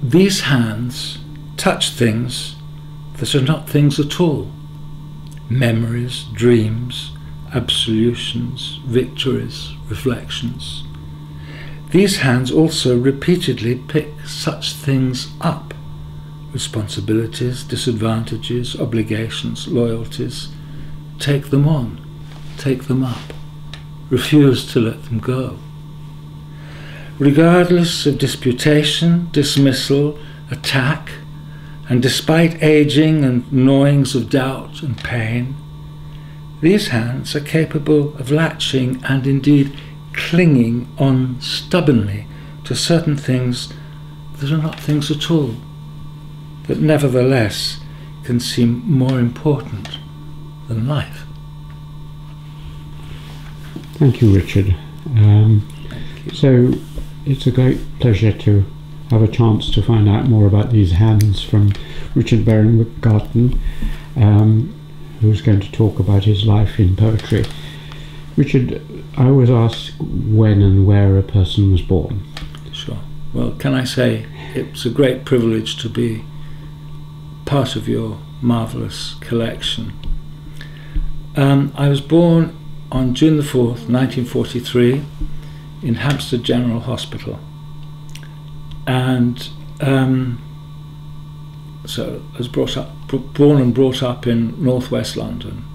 these hands touch things that are not things at all. Memories, dreams, absolutions, victories, reflections. These hands also repeatedly pick such things up. Responsibilities, disadvantages, obligations, loyalties. Take them on, take them up. Refuse to let them go. Regardless of disputation, dismissal, attack, and despite aging and gnawings of doubt and pain, these hands are capable of latching and indeed clinging on stubbornly to certain things that are not things at all, that nevertheless can seem more important than life. Thank you, Richard. So it's a great pleasure to have a chance to find out more about these hands from Richard Berengarten, who's going to talk about his life in poetry. Richard, I always ask when and where a person was born. Sure. Well, can I say it's a great privilege to be part of your marvellous collection. I was born on June the 4th, 1943, in Hampstead General Hospital. And so I was born and brought up in northwest London.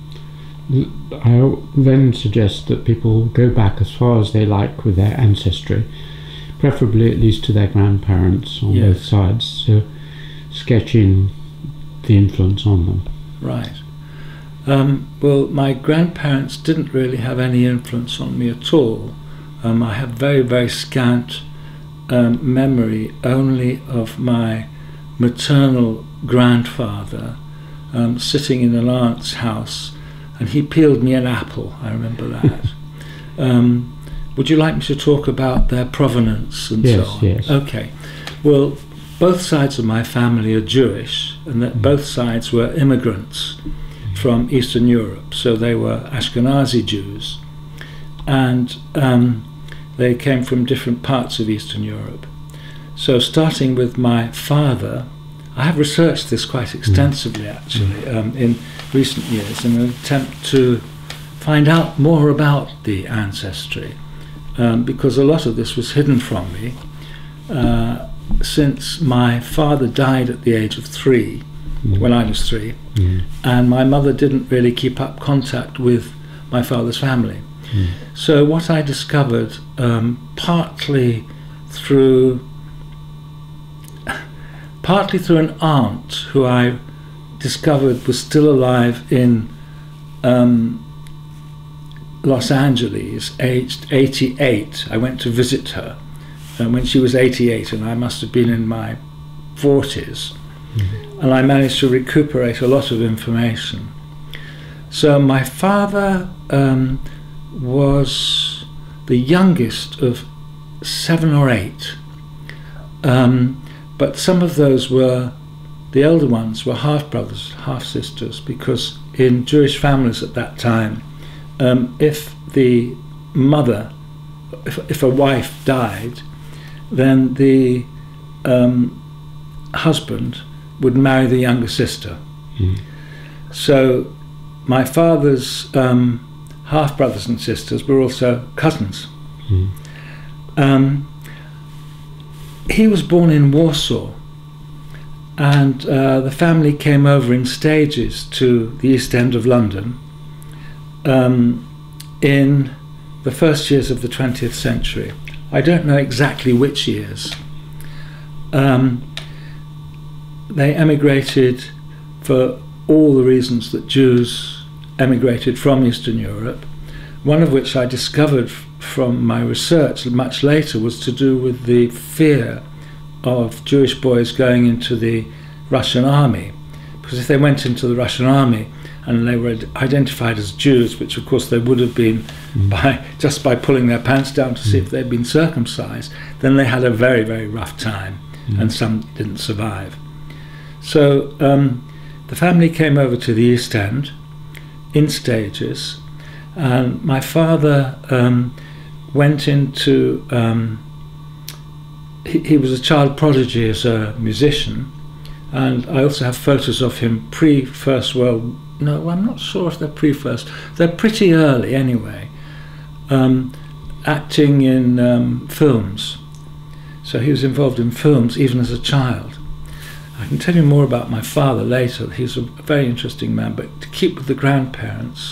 I then suggest that people go back as far as they like with their ancestry, preferably at least to their grandparents on both sides, to sketch in the influence on them. Right. Well, my grandparents didn't really have any influence on me at all. I have very, very scant memory only of my maternal grandfather sitting in an aunt's house, and he peeled me an apple. I remember that. Would you like me to talk about their provenance and so on? Yes. Okay. Well, both sides of my family are Jewish, and that both sides were immigrants from Eastern Europe. So they were Ashkenazi Jews, and they came from different parts of Eastern Europe. So starting with my father, I have researched this quite extensively actually in recent years in an attempt to find out more about the ancestry, because a lot of this was hidden from me since my father died at the age of 3, when I was 3, and my mother didn't really keep up contact with my father's family. So what I discovered, partly through an aunt who I discovered was still alive in Los Angeles, aged 88. I went to visit her when she was 88, and I must have been in my 40s. And I managed to recuperate a lot of information. So my father was the youngest of 7 or 8, but some of those were, the elder ones were half-brothers, half-sisters, because in Jewish families at that time, if the mother, if a wife died, then the husband would marry the younger sister. So my father's half-brothers and sisters were also cousins. He was born in Warsaw, and the family came over in stages to the East End of London in the first years of the 20th century. I don't know exactly which years. They emigrated for all the reasons that Jews emigrated from Eastern Europe, one of which I discovered from my research much later was to do with the fear of Jewish boys going into the Russian army, because if they went into the Russian army and they were identified as Jews, which of course they would have been just by pulling their pants down to see if they'd been circumcised, then they had a very, very rough time, and some didn't survive. So the family came over to the East End in stages, and my father went into he was a child prodigy as a musician, and I also have photos of him pre-First World. No, I'm not sure if they're pre-First. They're pretty early anyway. Acting in films. So he was involved in films even as a child. I can tell you more about my father later. He's a very interesting man, but to keep with the grandparents,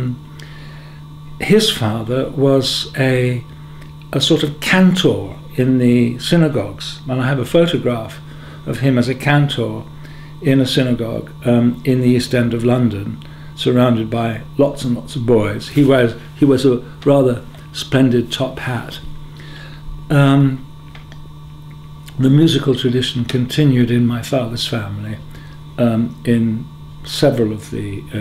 his father was a sort of cantor in the synagogues, and I have a photograph of him as a cantor in a synagogue in the East End of London, surrounded by lots and lots of boys. He wears a rather splendid top hat. The musical tradition continued in my father's family, in several of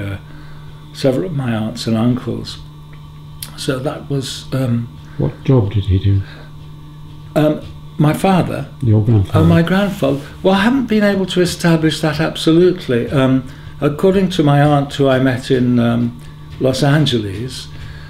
my aunts and uncles. So that was. What job did he do? My father. Your grandfather. Oh, my grandfather. Well, I haven't been able to establish that absolutely. According to my aunt, who I met in Los Angeles,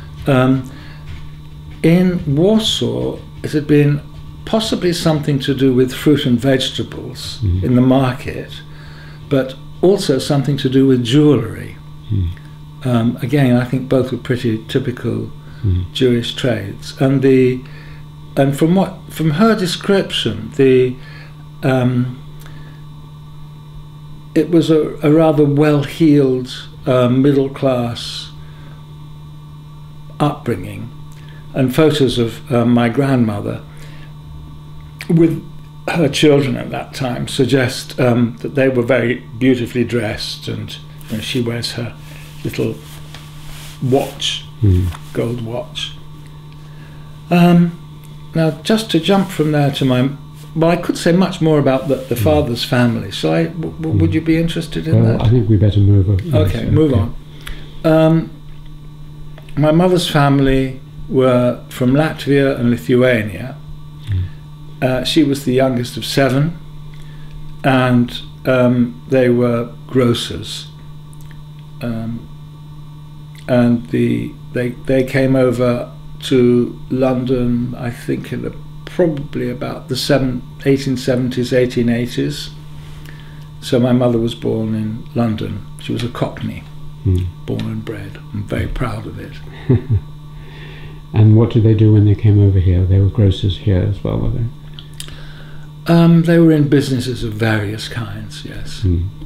in Warsaw, it had been possibly something to do with fruit and vegetables in the market, but also something to do with jewellery. Again, I think both were pretty typical Jewish trades. And from her description, it was a rather well-heeled middle-class upbringing, and photos of my grandmother with her children at that time suggest that they were very beautifully dressed, and she wears her little watch, gold watch. Now, just to jump from there to I could say much more about the father's family. So would you be interested in that? I think we better move on. Okay, move on. My mother's family were from Latvia and Lithuania. She was the youngest of 7, and they were grocers. And they came over to London, I think, in probably about the 1870s, 1880s. So my mother was born in London. She was a Cockney, born and bred. I'm very proud of it. And what did they do when they came over here? They were grocers here as well, were they? They were in businesses of various kinds, yes.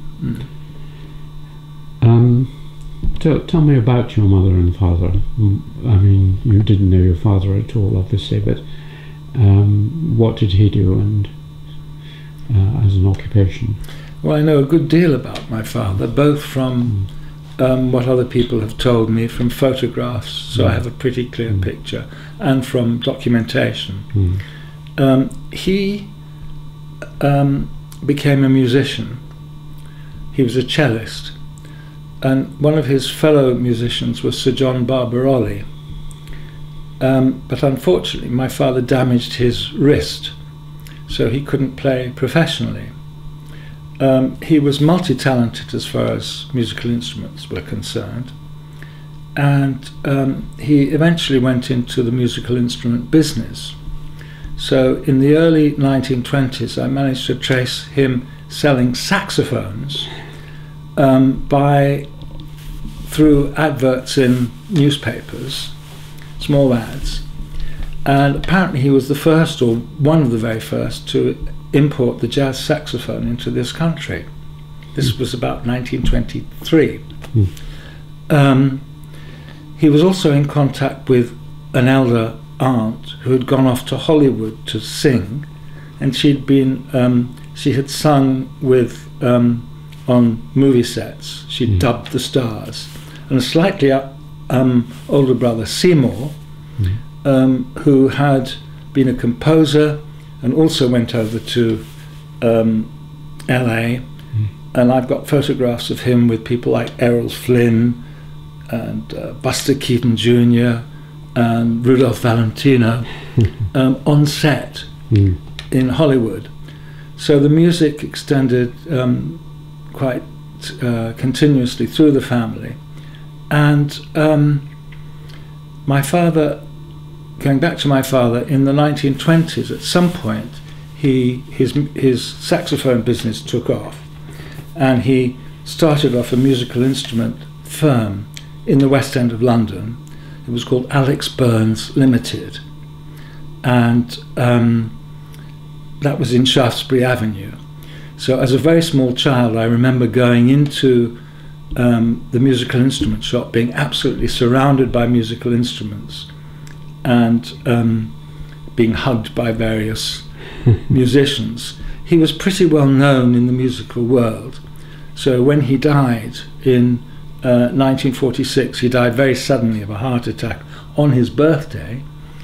Tell me about your mother and father. I mean, you didn't know your father at all, obviously, but what did he do, and as an occupation? Well, I know a good deal about my father, both from what other people have told me, from photographs, so I have a pretty clear picture, and from documentation. He became a musician. He was a cellist, and one of his fellow musicians was Sir John Barbarolli. But unfortunately, my father damaged his wrist, so he couldn't play professionally. He was multi-talented as far as musical instruments were concerned, and he eventually went into the musical instrument business. So in the early 1920s, I managed to trace him selling saxophones through adverts in newspapers, small ads, and apparently he was the first, or one of the very first, to import the jazz saxophone into this country. This was about 1923. He was also in contact with an elder aunt who had gone off to Hollywood to sing, and she had sung with on movie sets. She dubbed the stars, and a slightly older brother, Seymour, who had been a composer and also went over to LA, and I've got photographs of him with people like Errol Flynn and Buster Keaton Jr. and Rudolph Valentino on set in Hollywood. So the music extended quite continuously through the family. And my father, going back to my father, in the 1920s, at some point, his saxophone business took off, and he started off a musical instrument firm in the West End of London. It was called Alex Burns Limited, and that was in Shaftesbury Avenue. So as a very small child, I remember going into the musical instrument shop, being absolutely surrounded by musical instruments, and being hugged by various musicians. He was pretty well known in the musical world. So when he died in 1946, he died very suddenly of a heart attack on his birthday.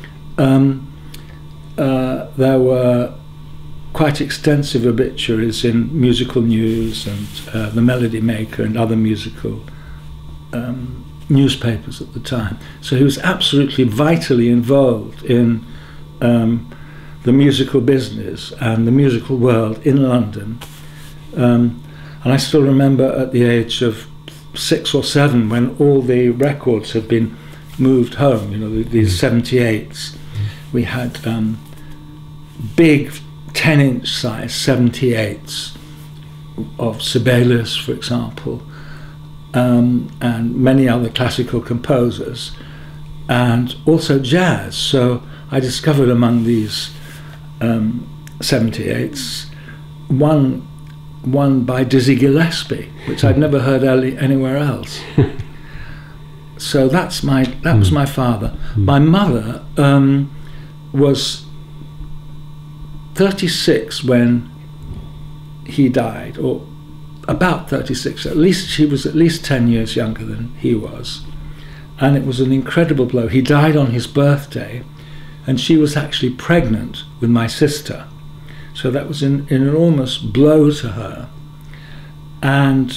There were quite extensive obituaries in Musical News and The Melody Maker and other musical newspapers at the time. So he was absolutely vitally involved in the musical business and the musical world in London. And I still remember at the age of 6 or 7, when all the records had been moved home, you know, these 78s, we had big 10-inch size 78s of Sibelius, for example, and many other classical composers, and also jazz. So I discovered among these 78s one by Dizzy Gillespie, which I'd never heard anywhere else. So that was my father. My mother was 36 when he died, or about 36. At least she was at least 10 years younger than he was, and it was an incredible blow. He died on his birthday, and she was actually pregnant with my sister, so that was an enormous blow to her. And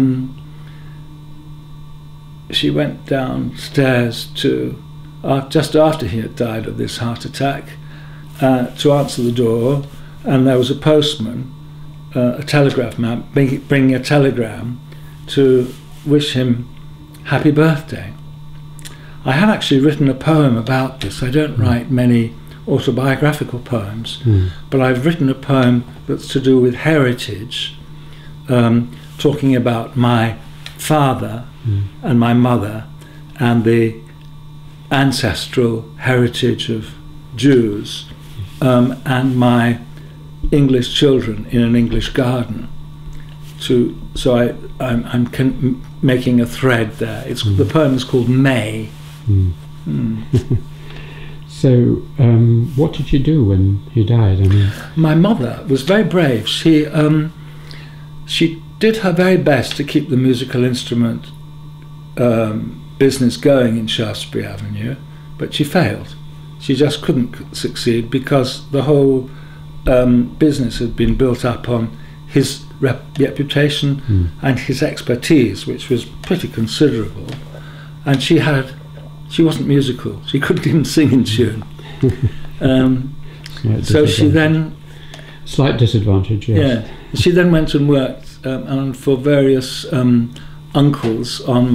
she went downstairs to just after he had died of this heart attack, to answer the door, and there was a postman, a telegraph man, bringing a telegram to wish him happy birthday. I have actually written a poem about this. I don't write many autobiographical poems, but I've written a poem that's to do with heritage, talking about my father and my mother and the ancestral heritage of Jews, and my English children in an English garden. So I'm making a thread there. The poem is called May. So what did you do when he died? I mean, my mother was very brave. She did her very best to keep the musical instrument business going in Shaftesbury Avenue, but she failed. She just couldn't succeed because the whole business had been built up on his reputation and his expertise, which was pretty considerable. And she wasn't musical. She couldn't even sing in tune. So she then... Slight disadvantage, yes. Yeah. She then went and worked for various uncles on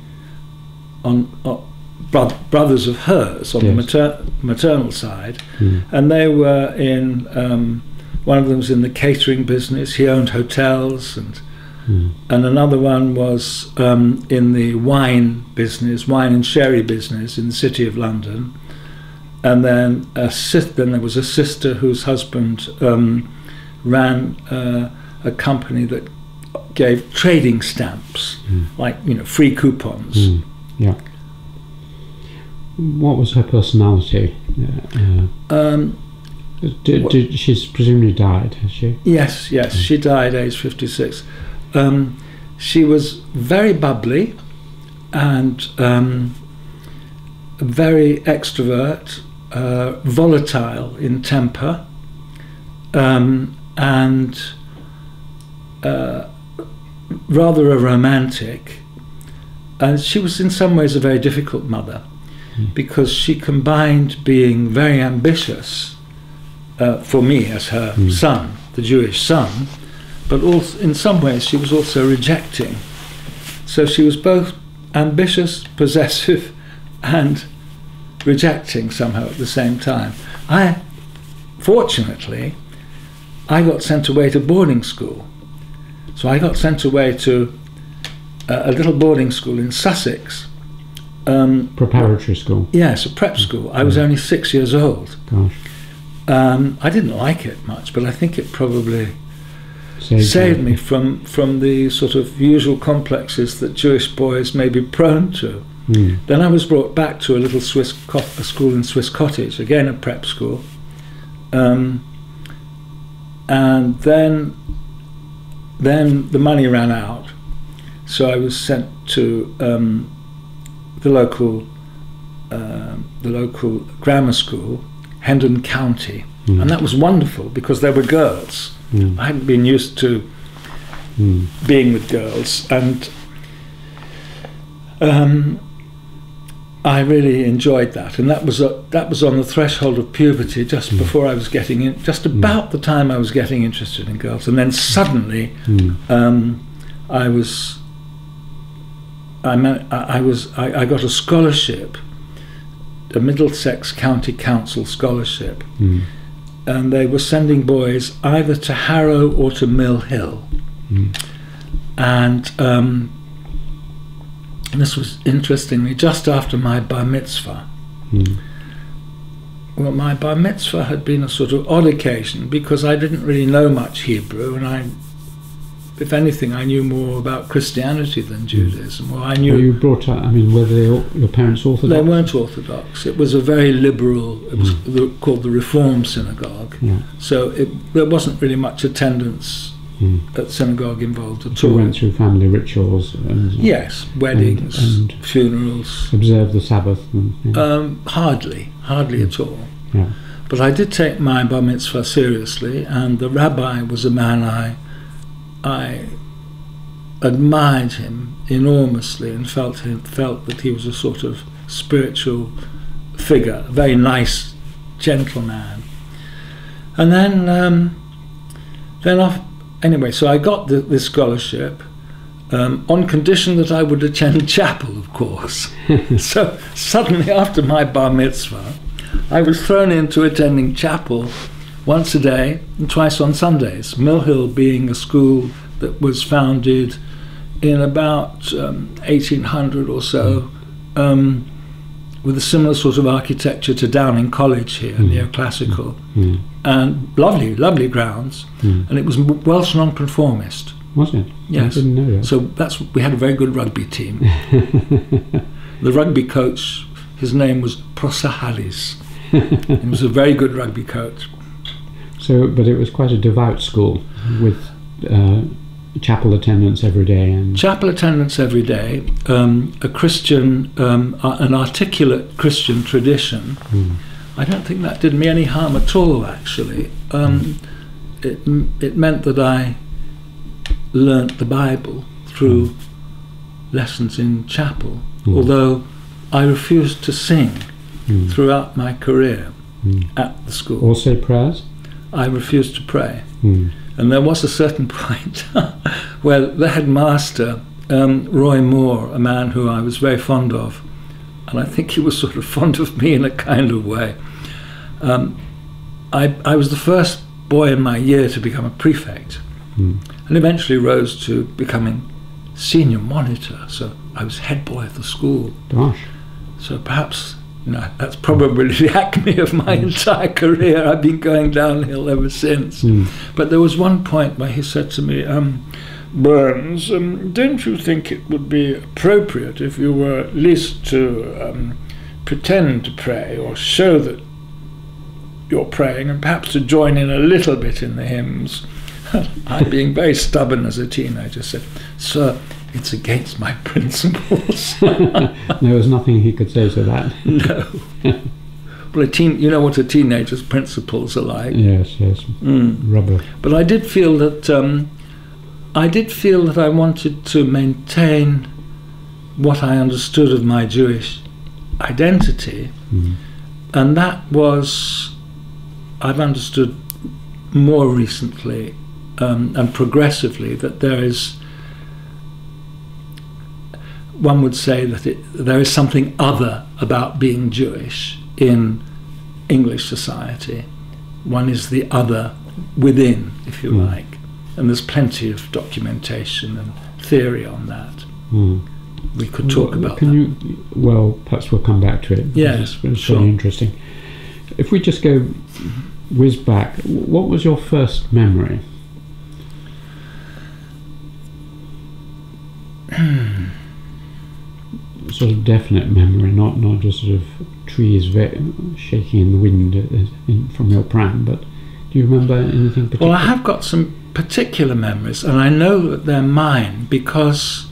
brothers of hers on the maternal side, and they were in one of them was in the catering business. He owned hotels, and another one was in the wine business, wine and sherry business in the City of London. And then there was a sister whose husband ran a company that gave trading stamps, like, you know, free coupons. Yeah. What was her personality? She's presumably died, has she? Yes, she died aged 56. She was very bubbly and very extrovert, volatile in temper, and rather a romantic. And she was in some ways a very difficult mother, because she combined being very ambitious for me as her son, the Jewish son, but also in some ways she was also rejecting. So she was both ambitious, possessive, and rejecting somehow at the same time. Fortunately, I got sent away to boarding school. So I got sent away to a little boarding school in Sussex. Preparatory school? Yes, a prep school. I was only 6 years old. Gosh. I didn't like it much, but I think it probably saved me from the sort of usual complexes that Jewish boys may be prone to. Then I was brought back to a little a school in Swiss Cottage, again a prep school, and then the money ran out, so I was sent to the local grammar school, Hendon County, and that was wonderful because there were girls. I hadn't been used to being with girls, and I really enjoyed that. And that was on the threshold of puberty, just before I was getting in, just about the time I was getting interested in girls. And then suddenly, I got a scholarship, a Middlesex County Council scholarship. And they were sending boys either to Harrow or to Mill Hill. And this was, interestingly, just after my bar mitzvah. Well, my bar mitzvah had been a sort of odd occasion because I didn't really know much Hebrew, and if anything, I knew more about Christianity than Judaism. Well, I knew. Were you brought up? I mean, were your parents Orthodox? They weren't Orthodox. It was a very liberal. It was called the Reform Synagogue. So there wasn't really much attendance at synagogue involved at all. You went through family rituals. Yes, weddings, and funerals. Observed the Sabbath. Hardly at all. But I did take my bar mitzvah seriously, and the rabbi was a man I admired him enormously and felt that he was a sort of spiritual figure, a very nice, gentle man. And then anyway, so I got this scholarship on condition that I would attend chapel, of course. So suddenly, after my bar mitzvah, I was thrown into attending chapel once a day and twice on Sundays. Mill Hill being a school that was founded in about 1800 or so, with a similar sort of architecture to Downing College here, neoclassical, and lovely grounds, and it was Welsh non-conformist. Was it? Yes. I didn't know that. So we had a very good rugby team. The rugby coach, his name was Prosahalis. He was a very good rugby coach. So, but it was quite a devout school with chapel attendance every day. Chapel attendance every day, a Christian, an articulate Christian tradition. I don't think that did me any harm at all, actually. It meant that I learnt the Bible through lessons in chapel, although I refused to sing throughout my career at the school. Or say prayers? I refused to pray. And there was a certain point where the headmaster, Roy Moore, a man who I was very fond of, and I think he was sort of fond of me in a kind of way, I was the first boy in my year to become a prefect, and eventually rose to becoming senior monitor, so I was head boy of the school. Gosh. So perhaps, that's probably the acme of my entire career. I've been going downhill ever since. But there was one point where he said to me, Burns, don't you think it would be appropriate if you were at least to pretend to pray or show that you're praying and perhaps to join in a little bit in the hymns? I, being very stubborn as a teenager, said, Sir, it's against my principles. There was nothing he could say to that. No. Well, you know what a teenager's principles are like. Yes. Rubber. But I did feel that I wanted to maintain what I understood of my Jewish identity, and that was, I've understood more recently and progressively, that there is, one would say that there is something other about being Jewish in English society one is the other within, if you like. And there's plenty of documentation and theory on that. We could talk about that. Well, perhaps we'll come back to it. Yes, it's sure. really interesting. If we just go whiz back, what was your first memory? Sort of definite memory, not just sort of trees shaking in the wind from your pram, but do you remember anything particular? Well, I have got some particular memories, and I know that they're mine because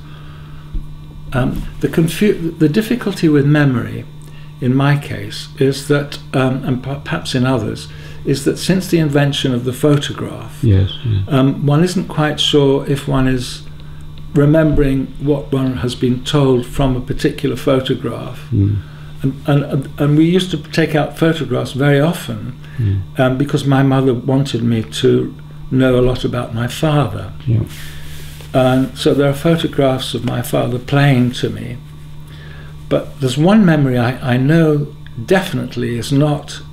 the difficulty with memory, in my case, is that, and perhaps in others, is that since the invention of the photograph, one isn't quite sure if one is remembering what one has been told from a particular photograph. And we used to take out photographs very often because my mother wanted me to know a lot about my father. And so there are photographs of my father playing to me. But there's one memory I know definitely is not,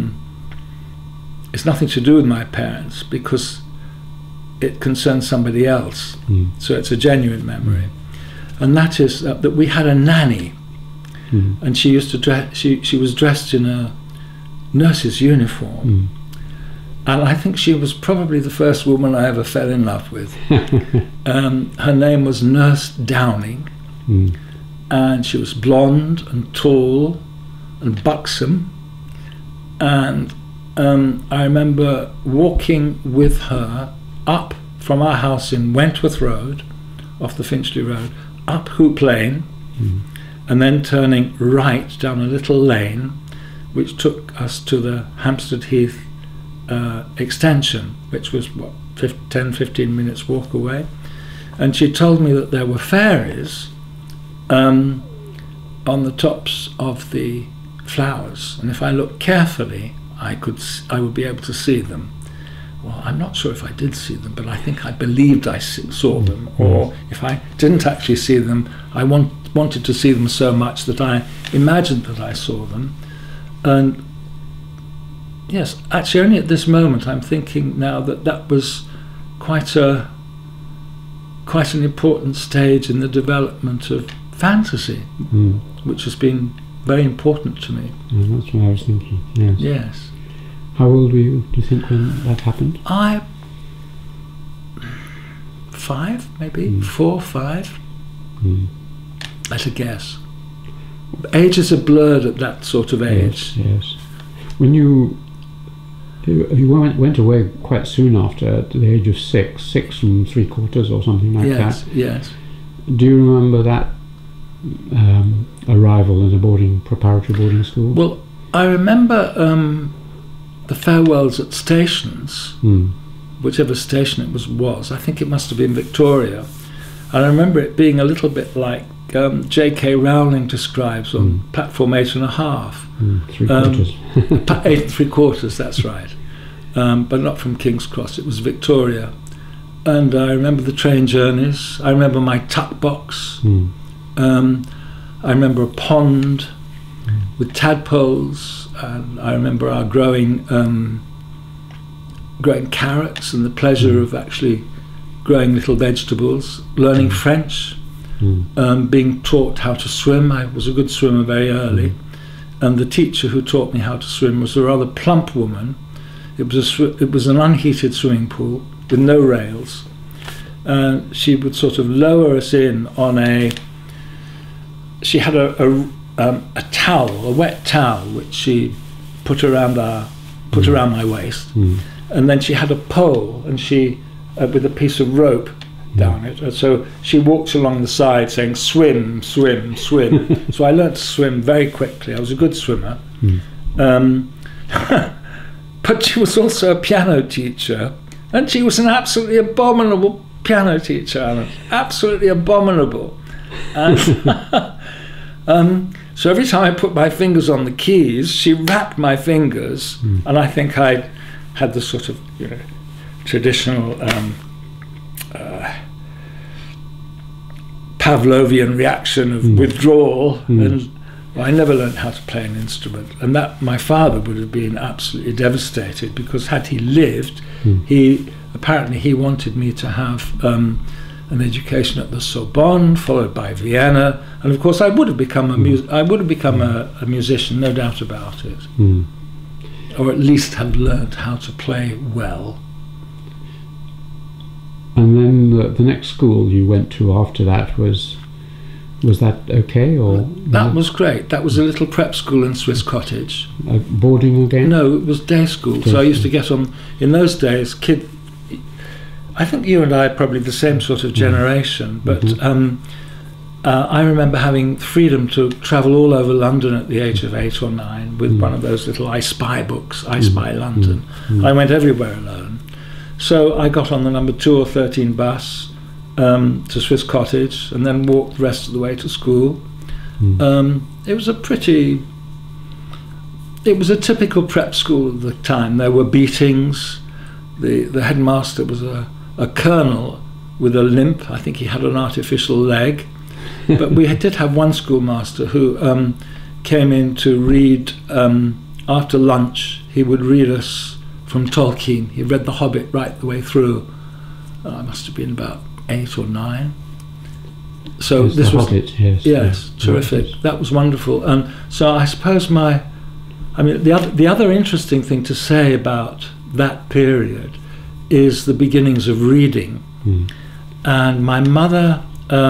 it's nothing to do with my parents because it concerns somebody else. So it's a genuine memory. And that is that we had a nanny. And she used to dress, she was dressed in a nurse's uniform. And I think she was probably the first woman I ever fell in love with. Her name was Nurse Downing. And she was blonde and tall and buxom. And I remember walking with her up from our house in Wentworth Road, off the Finchley Road, up Hoop Lane, and then turning right down a little lane which took us to the Hampstead Heath extension, which was what, 10-15 minutes walk away. And she told me that there were fairies on the tops of the flowers, and if I looked carefully I would be able to see them. Well, I'm not sure if I did see them, but I think I believed I saw them, or if I didn't actually see them, I wanted to see them so much that I imagined that I saw them. And yes, actually only at this moment I'm thinking now that that was quite an important stage in the development of fantasy, which has been very important to me. That's what I was thinking, yes. Yes. How old were you, do you think, when that happened? 5, maybe? 4, 5? At a guess. Ages are blurred at that sort of age. Yes. When you went away quite soon after, at the age of 6 3/4 or something like that. Yes. Do you remember that arrival in a preparatory boarding school? Well, I remember the farewells at stations, whichever station it was. I think it must have been Victoria. And I remember it being a little bit like J.K. Rowling describes on platform 8.5. 3/4. 8 3/4, that's right. But not from King's Cross, it was Victoria. And I remember the train journeys. I remember my tuck box. I remember a pond with tadpoles, and I remember our growing carrots and the pleasure of actually growing little vegetables, learning French, being taught how to swim. I was a good swimmer very early, and the teacher who taught me how to swim was a rather plump woman. It was an unheated swimming pool with no rails, and she would sort of lower us in on she had a towel, a wet towel, which she put around my waist, and then she had a pole, and she with a piece of rope down it, and so she walked along the side saying swim, swim, swim. So I learned to swim very quickly. I was a good swimmer. But she was also a piano teacher, and she was an absolutely abominable piano teacher, Alan. Absolutely abominable. And so every time I put my fingers on the keys, she rapped my fingers, and I think I had the sort of traditional Pavlovian reaction of withdrawal, and Well, I never learned how to play an instrument, and that my father would have been absolutely devastated, because had he lived, he wanted me to have an education at the Sorbonne, followed by Vienna, and of course I would have become a musician, no doubt about it, or at least have learned how to play well. And then the next school you went to after that was that okay, or that was great? That was a little prep school in Swiss Cottage. Boarding again? No, it was day school. So I used to get on. In those days, I think you and I are probably the same sort of generation, but I remember having freedom to travel all over London at the age of 8 or 9 with one of those little I Spy books, I Spy London. I went everywhere alone. So I got on the number 2 or 13 bus to Swiss Cottage, and then walked the rest of the way to school. It was a typical prep school at the time. There were beatings. The headmaster was a colonel with a limp. I think he had an artificial leg. But we did have one schoolmaster who came in to read after lunch. He would read us from Tolkien. He read The Hobbit right the way through. I must have been about 8 or 9. So this was Hobbit, yes, terrific. That was wonderful. And so I suppose the other interesting thing to say about that period is the beginnings of reading. And my mother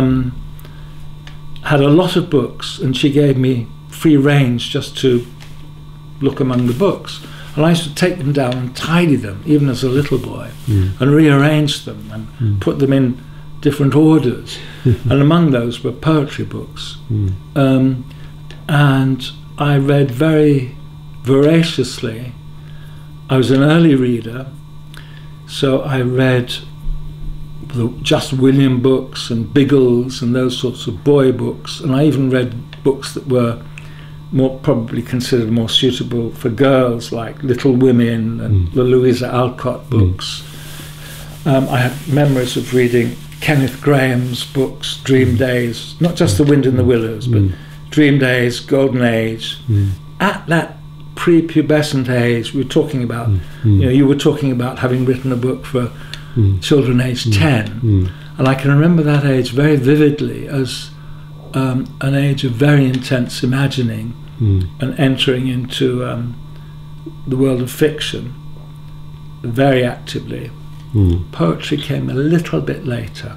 had a lot of books, and she gave me free range just to look among the books. And I used to take them down and tidy them, even as a little boy, and rearrange them and put them in different orders. And among those were poetry books. And I read very voraciously. I was an early reader, so I read the Just William books and Biggles and those sorts of boy books, and I even read books that were probably considered more suitable for girls, like Little Women and the Louisa Alcott books. I have memories of reading Kenneth Grahame's books, Dream Days, not just The Wind in the Willows, but Dream Days, Golden Age. At that prepubescent age, we were talking about, you were talking about having written a book for children aged 10, and I can remember that age very vividly as an age of very intense imagining and entering into the world of fiction very actively. Poetry came a little bit later.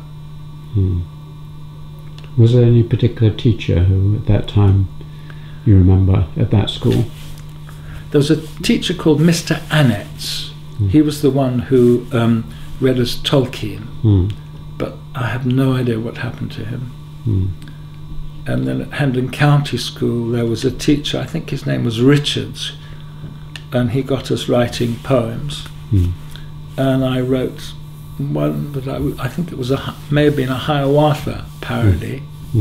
Was there any particular teacher who at that time you remember at that school? There was a teacher called Mr. Annetz. He was the one who read us Tolkien, but I have no idea what happened to him. And then at Hendon County School there was a teacher, I think his name was Richards, and he got us writing poems. And I wrote one that I think it was may have been a Hiawatha parody.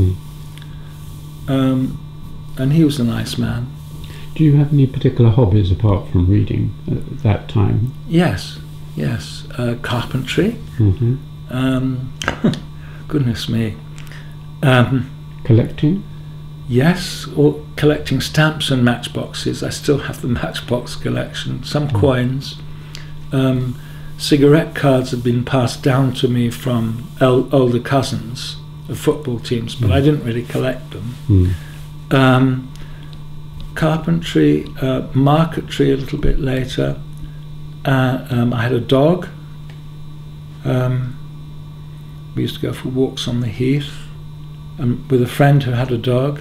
And he was a nice man. Do you have any particular hobbies apart from reading at that time? Yes. Carpentry. Goodness me. Collecting? Yes, or collecting stamps and matchboxes. I still have the matchbox collection. Some coins. Cigarette cards have been passed down to me from older cousins of football teams, but I didn't really collect them. Carpentry, marquetry a little bit later. I had a dog. We used to go for walks on the heath with a friend who had a dog.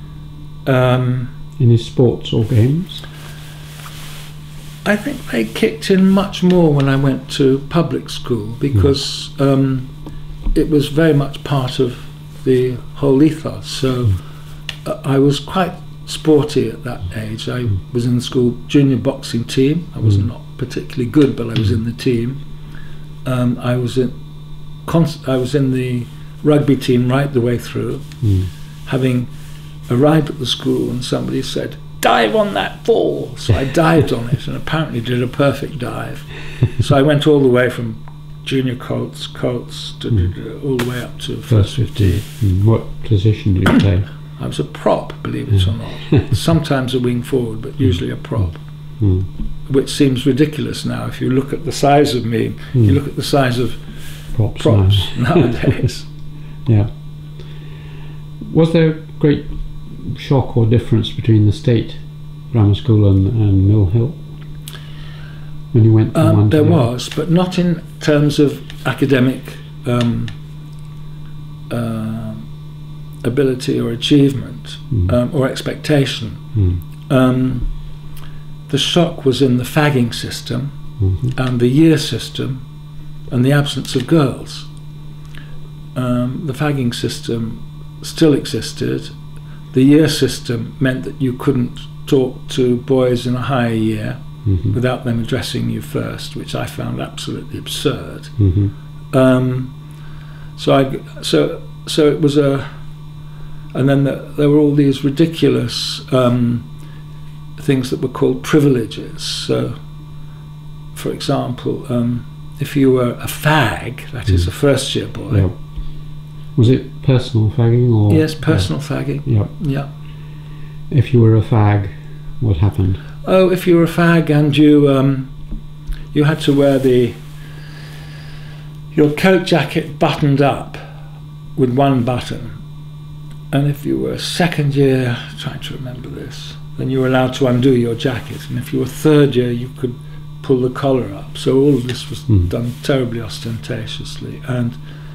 Any sports or games? I think they kicked in much more when I went to public school, because it was very much part of the whole ethos. So I was quite sporty at that age. I was in the school junior boxing team. I was not particularly good, but I was in the team. I was in the rugby team right the way through, having arrived at the school and somebody said, "Dive on that ball." So I dived on it and apparently did a perfect dive. So I went all the way from junior Colts to all the way up to first 15. What position did you play? I was a prop, believe it or not. Sometimes a wing forward, but usually a prop. Which seems ridiculous now. If you look at the size of me, you look at the size of props nowadays. Yeah. Was there a great shock or difference between the state grammar school and Mill Hill when you went from one to there the other? was, but not in terms of academic ability or achievement or expectation. The shock was in the fagging system and the year system and the absence of girls. The fagging system still existed. The year system meant that you couldn't talk to boys in a higher year without them addressing you first, which I found absolutely absurd. So it was and then there were all these ridiculous things that were called privileges. So, for example, if you were a fag, that is a first year boy. Yeah. Was it personal fagging or? Yes, personal fagging. Yeah. Yeah. If you were a fag, what happened? Oh, if you were a fag and you had to wear your coat jacket buttoned up with one button, and if you were second year, trying to remember this, then you were allowed to undo your jacket, and if you were third year, you could pull the collar up. So all of this was done terribly ostentatiously, and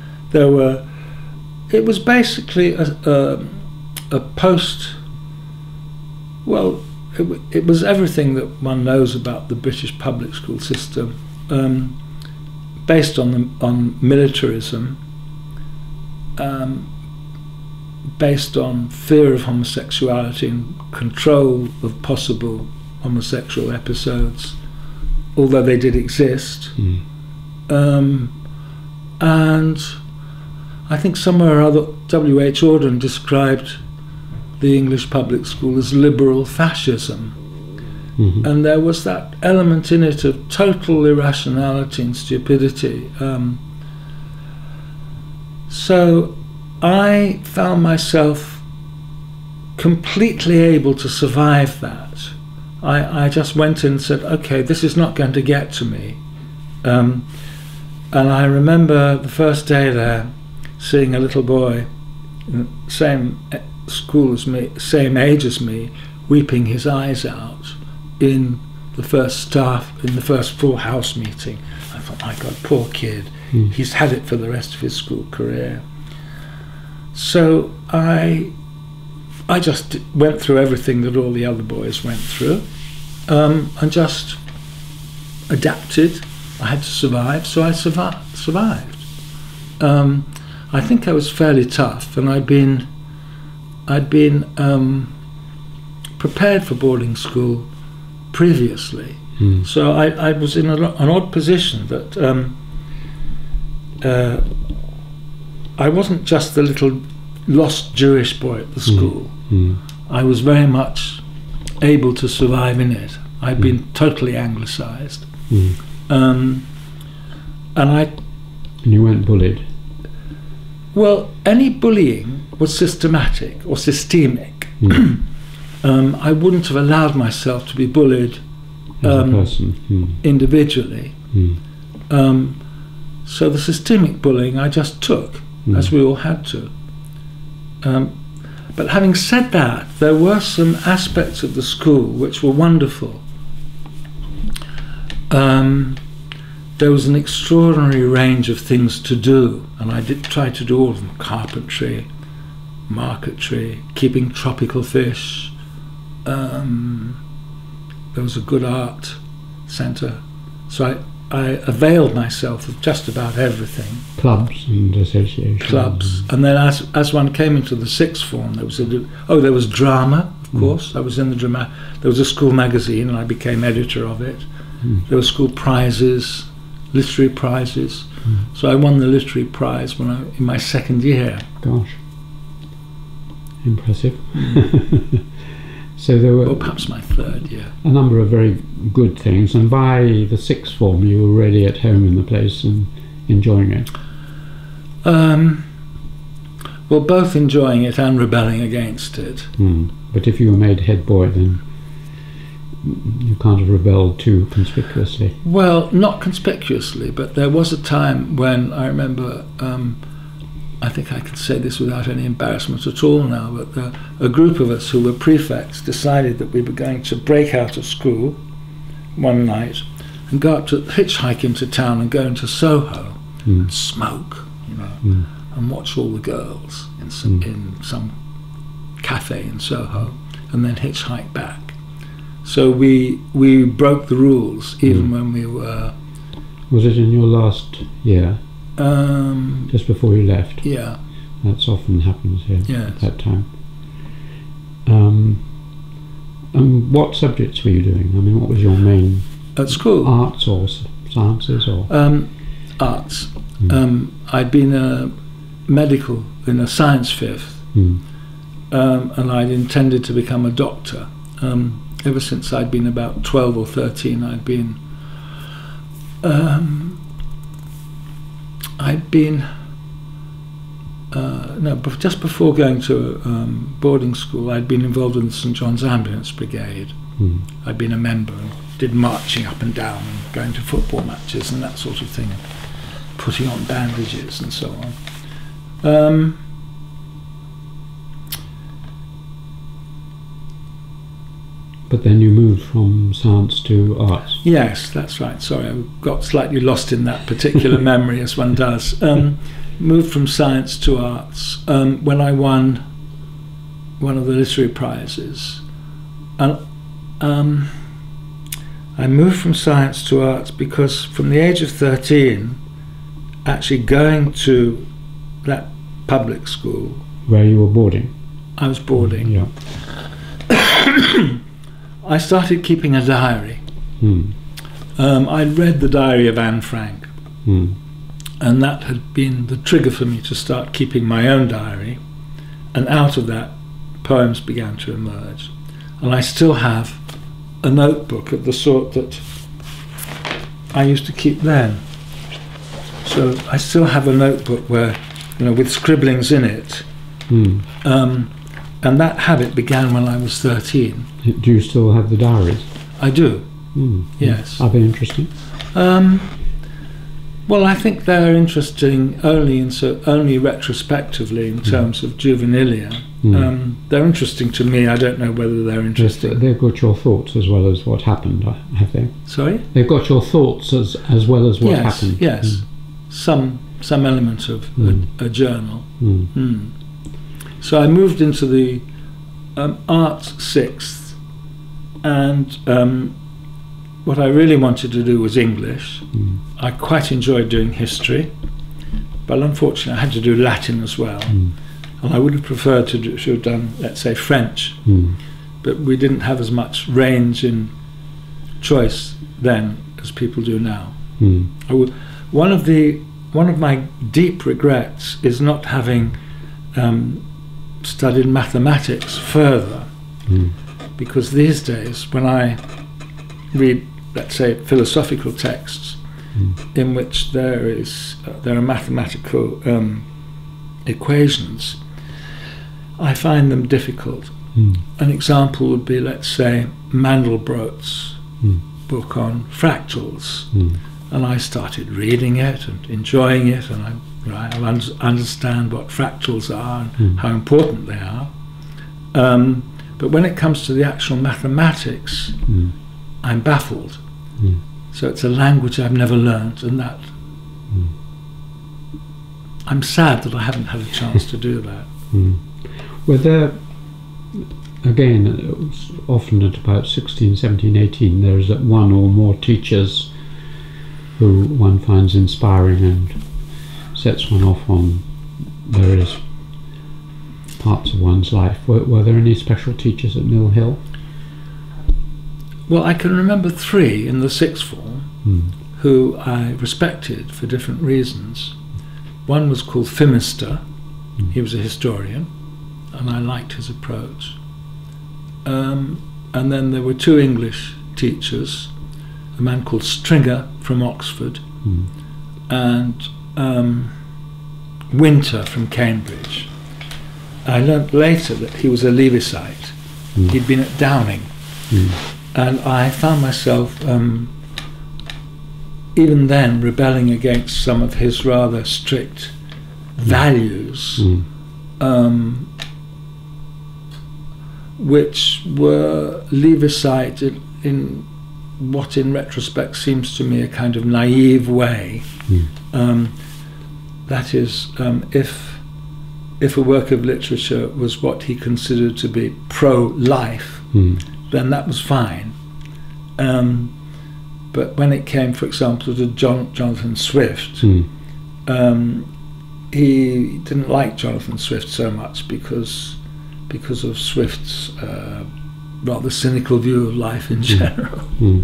it was basically a post. Well, it was everything that one knows about the British public school system, based on militarism, based on fear of homosexuality and control of possible homosexual episodes, although they did exist. And I think somewhere or other W.H. Auden described the English public school as liberal fascism. And there was that element in it of total irrationality and stupidity. So I found myself completely able to survive that. I just went in and said, okay, this is not going to get to me. And I remember the first day there, seeing a little boy in the same school as me, same age as me, weeping his eyes out in the first full house meeting. I thought, my God, poor kid. He's had it for the rest of his school career. So I just went through everything that all the other boys went through, and just adapted. I had to survive, so I survived. I think I was fairly tough, and I'd been prepared for boarding school previously. So I was in an odd position that I wasn't just the little lost Jewish boy at the school. I was very much able to survive in it. I'd been totally anglicised. And you weren't bullied? Well, any bullying was systematic or systemic. I wouldn't have allowed myself to be bullied as a person. Individually. So the systemic bullying I just took, as we all had to. But having said that, there were some aspects of the school which were wonderful. There was an extraordinary range of things to do, and I did try to do all of them: carpentry, marquetry, keeping tropical fish. There was a good art centre, so I availed myself of just about everything. Clubs and associations. Clubs, and then as one came into the sixth form, there was drama, of course. I was in the drama. There was a school magazine, and I became editor of it. There were school prizes, literary prizes. So I won the literary prize in my second year. Gosh, impressive. So there were, or perhaps my third year, a number of very good things, and by the sixth form you were really at home in the place and enjoying it. Well, both enjoying it and rebelling against it. But if you were made head boy, then you can't have rebelled too conspicuously. Well, not conspicuously, but there was a time when I remember, I think I can say this without any embarrassment at all now, but a group of us who were prefects decided that we were going to break out of school one night and go up to hitchhike into town and go into Soho and smoke, you know, and watch all the girls in some cafe in Soho, and then hitchhike back. So we broke the rules even when we were... Was it in your last year? Just before you left? Yeah. That's often happens here at that time. And what subjects were you doing? I mean, what was your main... At school? Arts or sciences or... Arts. I'd been a medical in a science fifth, and I'd intended to become a doctor. Ever since I'd been about 12 or 13, I'd been just before going to boarding school, I'd been involved in the St John's Ambulance Brigade. I'd been a member and did marching up and down and going to football matches and that sort of thing, putting on bandages and so on. But then you moved from science to arts. Yes, that's right. Sorry, I got slightly lost in that particular memory, as one does. Moved from science to arts when I won one of the literary prizes. And I moved from science to arts because from the age of 13, actually going to that public school... Where you were boarding? I was boarding. Yeah. I started keeping a diary. I'd read the diary of Anne Frank, and that had been the trigger for me to start keeping my own diary, and out of that poems began to emerge. And I still have a notebook of the sort that I used to keep then. So I still have a notebook where, you know, with scribblings in it. And that habit began when I was 13. Do you still have the diaries? I do. Yes. Are they interesting? Well, I think they're interesting only retrospectively in terms of juvenilia. They're interesting to me. I don't know whether they're interesting. Yes, they've got your thoughts as well as what happened, have they? Sorry? They've got your thoughts as well as what happened. Yes. Some element of a journal. So I moved into the arts sixth, and what I really wanted to do was English. I quite enjoyed doing history, but unfortunately I had to do Latin as well. And I would have preferred to have done, let's say, French, but we didn't have as much range in choice then as people do now. One of my deep regrets is not having studied mathematics further, because these days when I read, let's say, philosophical texts in which there are mathematical equations, I find them difficult. An example would be, let's say, Mandelbrot's book on fractals, and I started reading it and enjoying it, and I understand what fractals are and how important they are. But when it comes to the actual mathematics, I'm baffled. So it's a language I've never learnt, and that I'm sad that I haven't had a chance to do that. Well, there, again, it was often at about 16, 17, 18, there's one or more teachers who one finds inspiring and sets one off on various parts of one's life. Were there any special teachers at Mill Hill? Well, I can remember 3 in the sixth form who I respected for different reasons. One was called Phimister. He was a historian, and I liked his approach. And then there were 2 English teachers, a man called Stringer from Oxford, and Winter from Cambridge. I learnt later that he was a Leavisite. He'd been at Downing. And I found myself, even then, rebelling against some of his rather strict values, which were Leavisite in what in retrospect seems to me a kind of naive way. That is, if a work of literature was what he considered to be pro-life, then that was fine. But when it came, for example, to Jonathan Swift, he didn't like Jonathan Swift so much because of Swift's rather cynical view of life in general.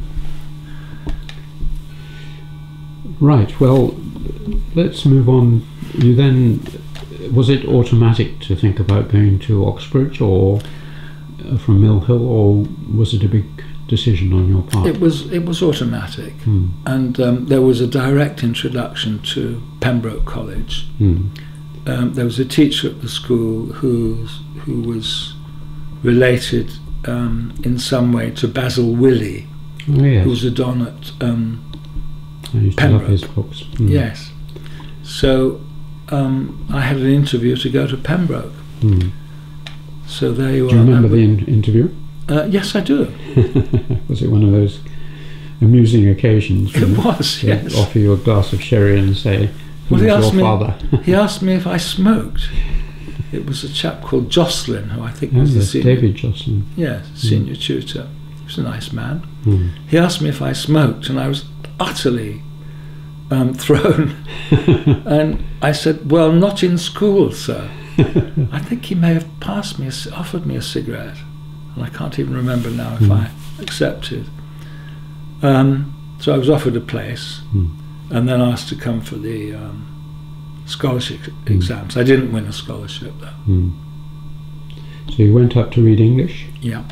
Right, well, let's move on. You then, was it automatic to think about going to Oxbridge or from Mill Hill, or was it a big decision on your part? It was automatic, and there was a direct introduction to Pembroke College. There was a teacher at the school who was related in some way to Basil Willey, who was a don at I used Pembroke. to love his books. Yes. So I had an interview to go to Pembroke. So there you are. Do you remember the interview? Yes, I do. Was it one of those amusing occasions? It was, yes. Offer you a glass of sherry and say, well, "Who's your father?" He asked me if I smoked. It was a chap called Jocelyn, who I think was the senior. David Jocelyn. Yes, senior tutor. He was a nice man. He asked me if I smoked, and I was utterly thrown. And I said, "Well, not in school, sir." I think he may have offered me a cigarette, and I can't even remember now if I accepted. So I was offered a place, and then asked to come for the scholarship exams. I didn't win a scholarship though. So you went up to read English? Yeah.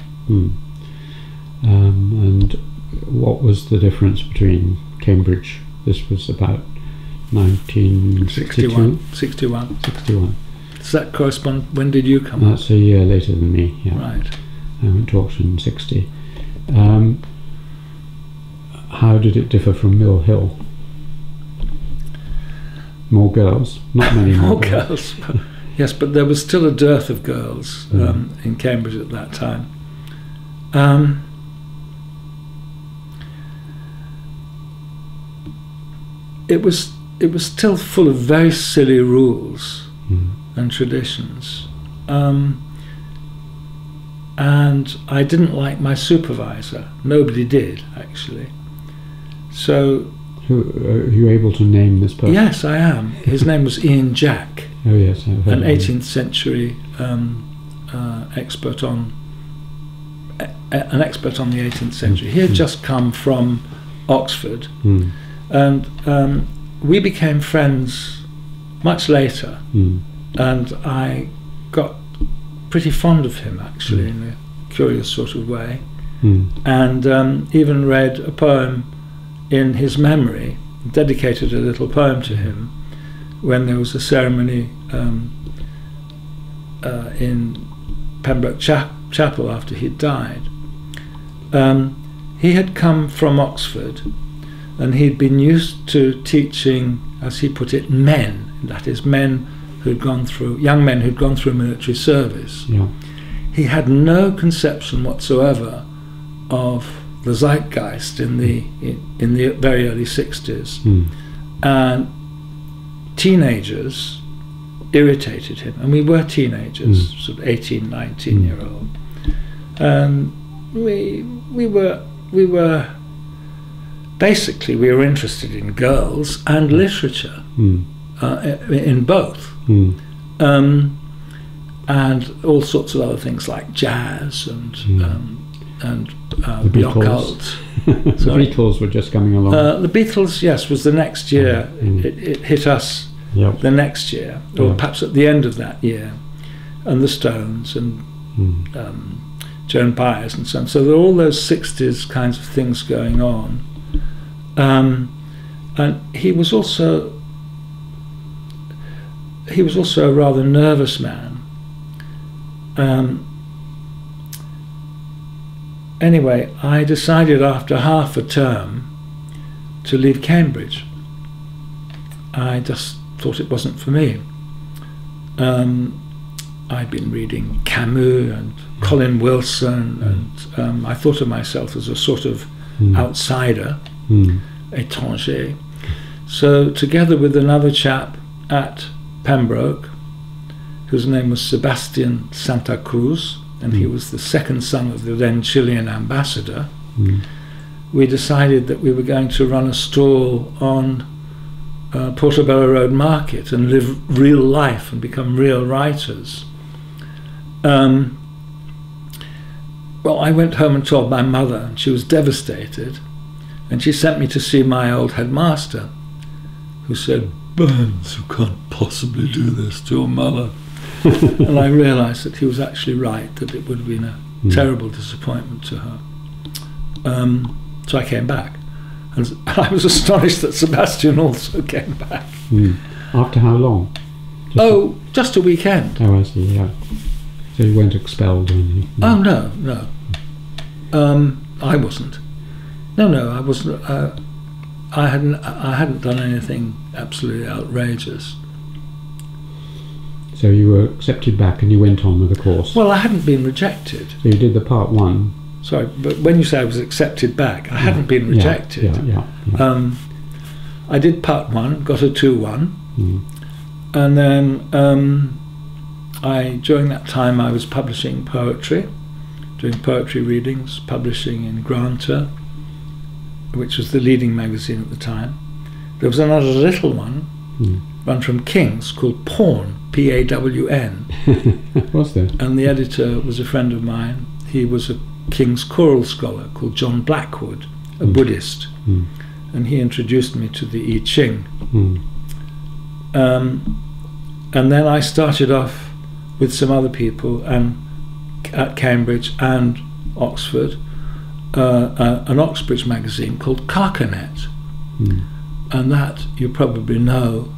And what was the difference between Cambridge? This was about 1961? 61. Does that correspond? When did you come? That's a year later than me, yeah. Right. I went to Oxford in 60. How did it differ from Mill Hill? More girls? Not many more girls. Yes, but there was still a dearth of girls in Cambridge at that time. It was still full of very silly rules and traditions, and I didn't like my supervisor. Nobody did, actually. So, are you able to name this person? Yes, I am. His name was Ian Jack. Oh yes, I've heard an of him. 18th century expert on an expert on the 18th century. He had just come from Oxford, and we became friends much later, and I got pretty fond of him, actually, in a curious sort of way, and even read a poem in his memory, dedicated a little poem to him when there was a ceremony in Pembroke Chapel after he'd died. He had come from Oxford, and he'd been used to teaching, as he put it, men, that is, men who'd gone through, young men who'd gone through military service. Yeah. He had no conception whatsoever of the zeitgeist in the very early 60s, and teenagers irritated him, and we were teenagers, sort of 18, 19-year-old, and we were basically, we were interested in girls and literature, in both, and all sorts of other things like jazz and the occult. The Beatles were just coming along. The Beatles, yes, was the next year. It hit us the next year, or perhaps at the end of that year, and the Stones and Joan Baez and so on. So there were all those 60s kinds of things going on. And he was also a rather nervous man, Anyway, I decided after half a term to leave Cambridge. I just thought it wasn't for me. I'd been reading Camus and Colin Wilson, and I thought of myself as a sort of outsider, étranger. So together with another chap at Pembroke, whose name was Sebastian Santa Cruz, and he was the second son of the then Chilean ambassador, we decided that we were going to run a stall on Portobello Road Market and live real life and become real writers. Well, I went home and told my mother, and she was devastated, and she sent me to see my old headmaster, who said, "Burns, you can't possibly do this to your mother." And I realised that he was actually right, that it would have been a terrible disappointment to her. So I came back, and I was astonished that Sebastian also came back. After how long? Just a weekend. Oh, I see, yeah. So you weren't expelled or anything? Oh, no. I wasn't. No, I wasn't. I hadn't done anything absolutely outrageous. So you were accepted back and you went on with the course? Well, I hadn't been rejected. So you did the part one? Sorry, but when you say I was accepted back, I hadn't been rejected. Yeah. I did part one, got a 2-1, and then during that time I was publishing poetry, doing poetry readings, publishing in Granta, which was the leading magazine at the time. There was another little one, run from King's, called Pawn, P-A-W-N. Was there? And the editor was a friend of mine. He was a King's choral scholar called John Blackwood, a Buddhist. And he introduced me to the I Ching. And then I started off with some other people at Cambridge and Oxford, an Oxbridge magazine called Carcanet. And that, you probably know,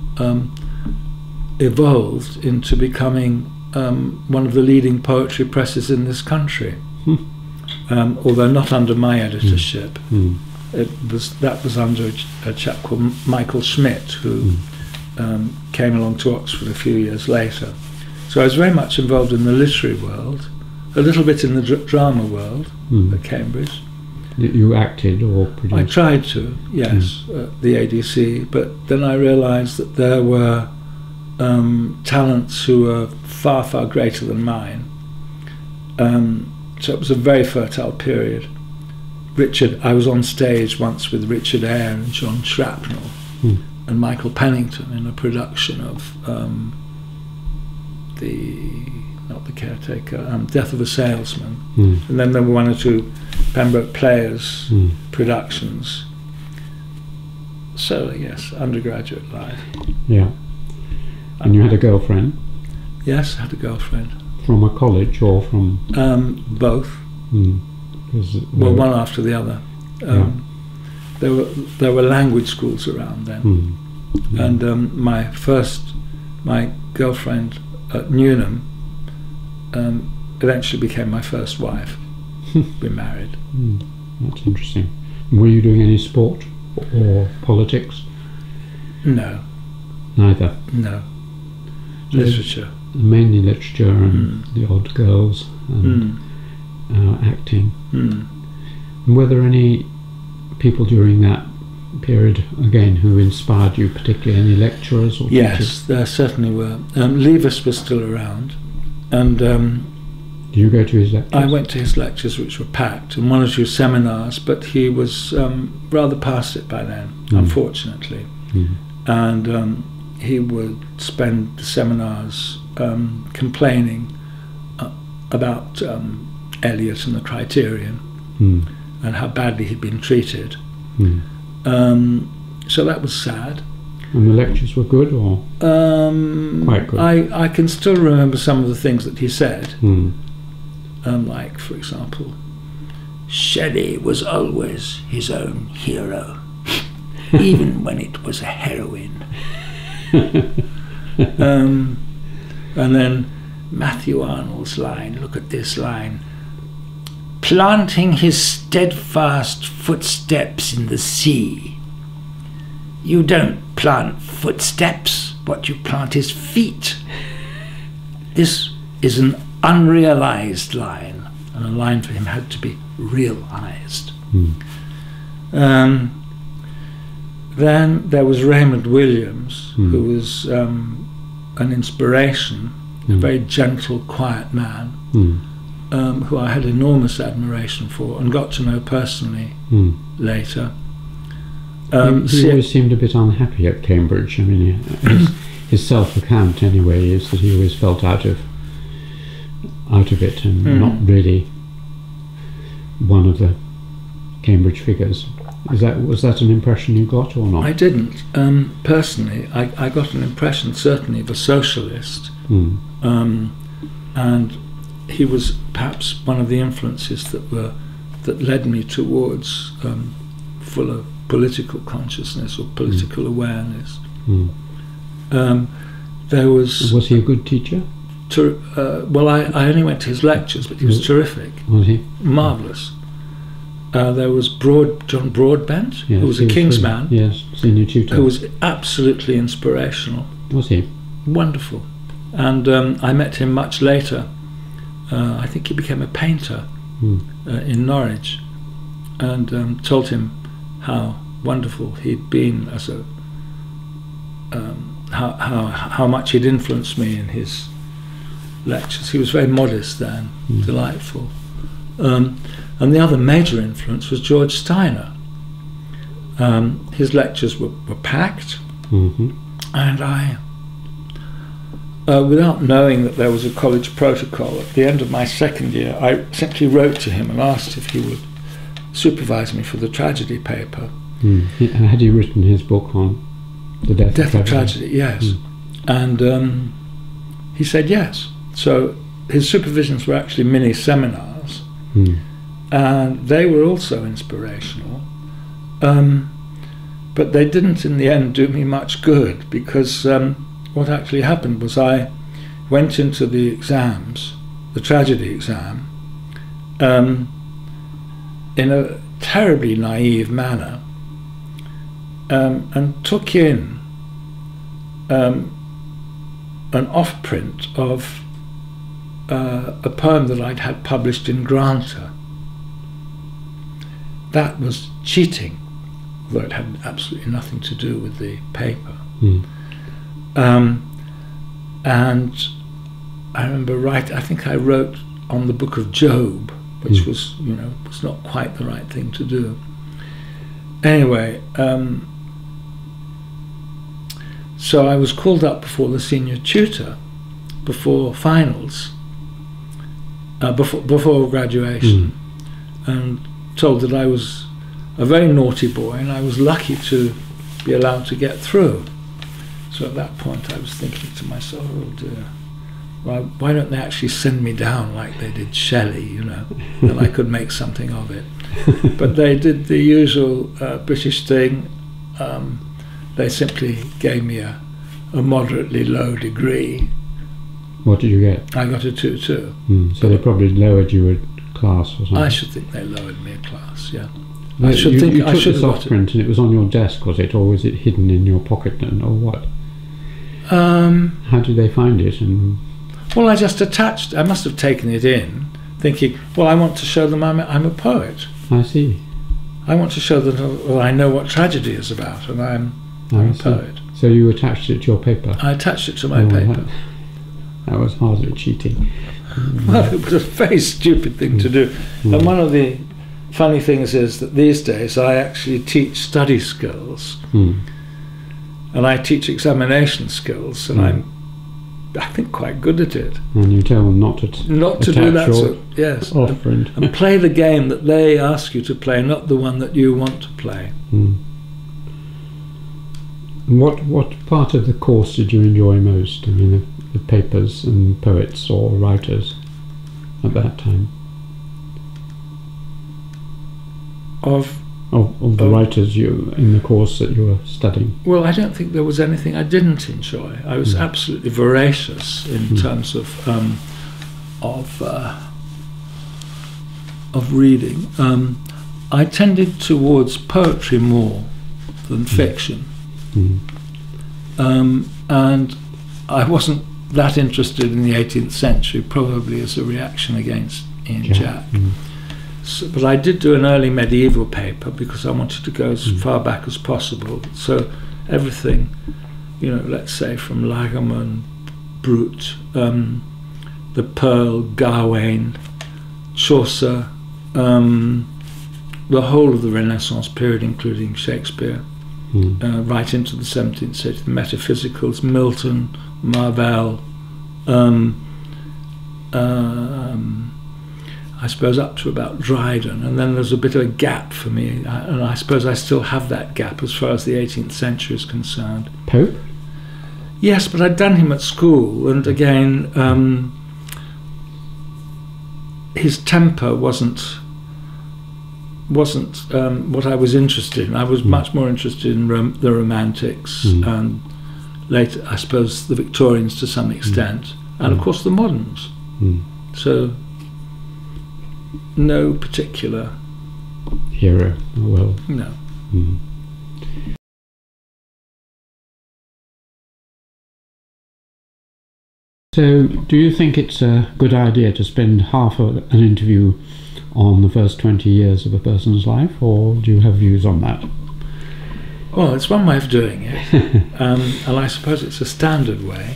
evolved into becoming one of the leading poetry presses in this country, although not under my editorship. That was under a chap called Michael Schmidt, who came along to Oxford a few years later. So I was very much involved in the literary world, a little bit in the drama world at Cambridge. You acted or produced? I tried to, yes, at the ADC, but then I realised that there were talents who were far, far greater than mine. So it was a very fertile period. I was on stage once with Richard Eyre and John Shrapnel and Michael Pennington in a production of not The Caretaker, Death of a Salesman. And then there were one or two Pembroke Players productions. So yes, undergraduate life. Yeah. And you had a girlfriend? Yes, I had a girlfriend. From a college or from? Both. Well, one after the other. There were language schools around then, and my girlfriend at Newnham eventually became my first wife. We married. That's interesting. Were you doing any sport or politics? No. Neither? No. Literature. Mainly literature and the odd girls and acting. And were there any people during that period, again, who inspired you, particularly any lecturers or teachers? Yes, there certainly were. Leavis was still around, and did you go to his lectures? I went to his lectures, which were packed, and one or two seminars, but he was rather past it by then, unfortunately. And he would spend the seminars complaining about Eliot and the Criterion and how badly he'd been treated. So that was sad. And the lectures were good or quite good? I can still remember some of the things that he said. Like, for example, Shelley was always his own hero, even when it was a heroine. And then Matthew Arnold's line, look at this line. Planting his steadfast footsteps in the sea. You don't plant footsteps, what you plant is feet. This is an unrealized line, and a line for him had to be realized. Then there was Raymond Williams, who was an inspiration, a very gentle, quiet man, who I had enormous admiration for and got to know personally later. He always seemed a bit unhappy at Cambridge. I mean, his self-account anyway is that he always felt out of it and not really one of the Cambridge figures. Was that an impression you got or not? I didn't. Personally, I got an impression certainly of a socialist, and he was perhaps one of the influences that led me towards fuller political consciousness or political awareness. There was he a good teacher? Well, I only went to his lectures, but he was terrific. Was he? Marvellous. There was John Broadbent, who was a King's man. Yes, senior tutor. Who was absolutely inspirational. Was he? Wonderful. And I met him much later. I think he became a painter in Norwich, and told him how wonderful he'd been as a how much he'd influenced me in his lectures. He was very modest then, delightful. And the other major influence was George Steiner. His lectures were packed, and I, without knowing that there was a college protocol, at the end of my second year, I simply wrote to him and asked if he would supervise me for the tragedy paper. And had he written his book on the death of tragedy? Yes. And he said yes. So his supervisions were actually mini seminars, and they were also inspirational. But they didn't in the end do me much good, because what actually happened was I went into the exams, the tragedy exam, in a terribly naive manner, and took in an off-print of a poem that I'd had published in Granta. That was cheating, although it had absolutely nothing to do with the paper. And I remember I think I wrote on the book of Job, which was, was not quite the right thing to do. Anyway, so I was called up before the senior tutor, before finals, before graduation, and told that I was a very naughty boy and I was lucky to be allowed to get through. So at that point I was thinking to myself, oh dear, why don't they actually send me down like they did Shelley, that I could make something of it. But they did the usual British thing. They simply gave me a moderately low degree. What did you get? I got a 2-2. So they probably lowered you a class or something? I should think they lowered me a class, yeah. No, I should think you I took should the have soft print and it was on your desk, was it? Or was it hidden in your pocket then, or what? How did they find it? Well, I just attached, I must have taken it in, thinking, well, I want to show them I'm a poet. I see. I want to show them that I know what tragedy is about, and I'm a poet. So you attached it to your paper? I attached it to my paper. That was hardly cheating. Well, it was a very stupid thing to do. And one of the funny things is that these days I actually teach study skills, and I teach examination skills, and I think quite good at it. And you tell them not to do that. Yes, and play the game that they ask you to play, not the one that you want to play. What part of the course did you enjoy most? I mean, the papers and poets or writers at that time? Of of the writers you in the course that you were studying? Well, I don't think there was anything I didn't enjoy. I was absolutely voracious in terms of reading. I tended towards poetry more than fiction, and I wasn't that interested in the 18th century, probably as a reaction against Ian Jack. So, but I did do an early medieval paper because I wanted to go as far back as possible. So everything, let's say from Lagerman, Brut, the Pearl, Gawain, Chaucer, the whole of the Renaissance period, including Shakespeare, right into the 17th century, the Metaphysicals, Milton, Marvell, I suppose up to about Dryden, and then there's a bit of a gap for me, and I suppose I still have that gap as far as the 18th century is concerned. Pope? Yes, but I'd done him at school, and again, his temper wasn't what I was interested in. I was much more interested in the Romantics, and later, I suppose, the Victorians to some extent, and of course the moderns. So, no particular hero. Well, no. So, do you think it's a good idea to spend half of an interview on the first 20 years of a person's life, or do you have views on that? Well, it's one way of doing it, and I suppose it's a standard way,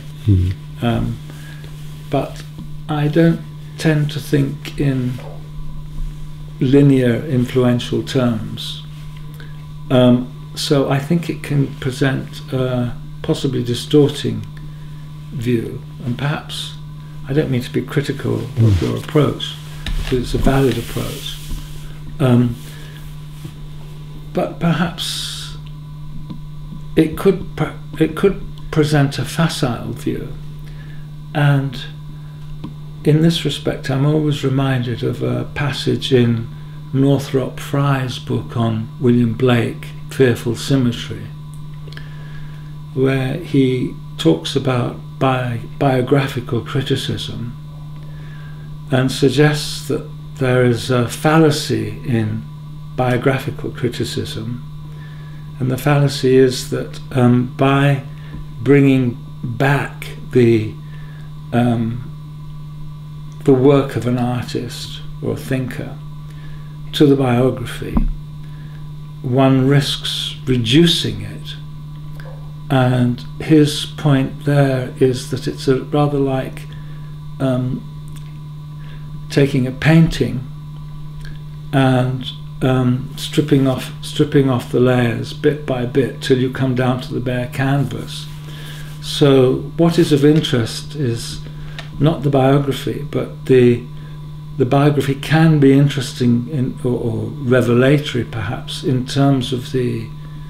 but I don't tend to think in linear influential terms, so I think it can present a possibly distorting view, and perhaps I don't mean to be critical of your approach, because it's a valid approach, but perhaps it could present a facile view, and in this respect I'm always reminded of a passage in Northrop Frye's book on William Blake, Fearful Symmetry, where he talks about biographical criticism and suggests that there is a fallacy in biographical criticism, and the fallacy is that by bringing back the work of an artist or thinker to the biography, one risks reducing it. And his point there is that it's rather like taking a painting and stripping off the layers bit by bit till you come down to the bare canvas. So what is of interest is not the biography, but the biography can be interesting or revelatory perhaps in terms of the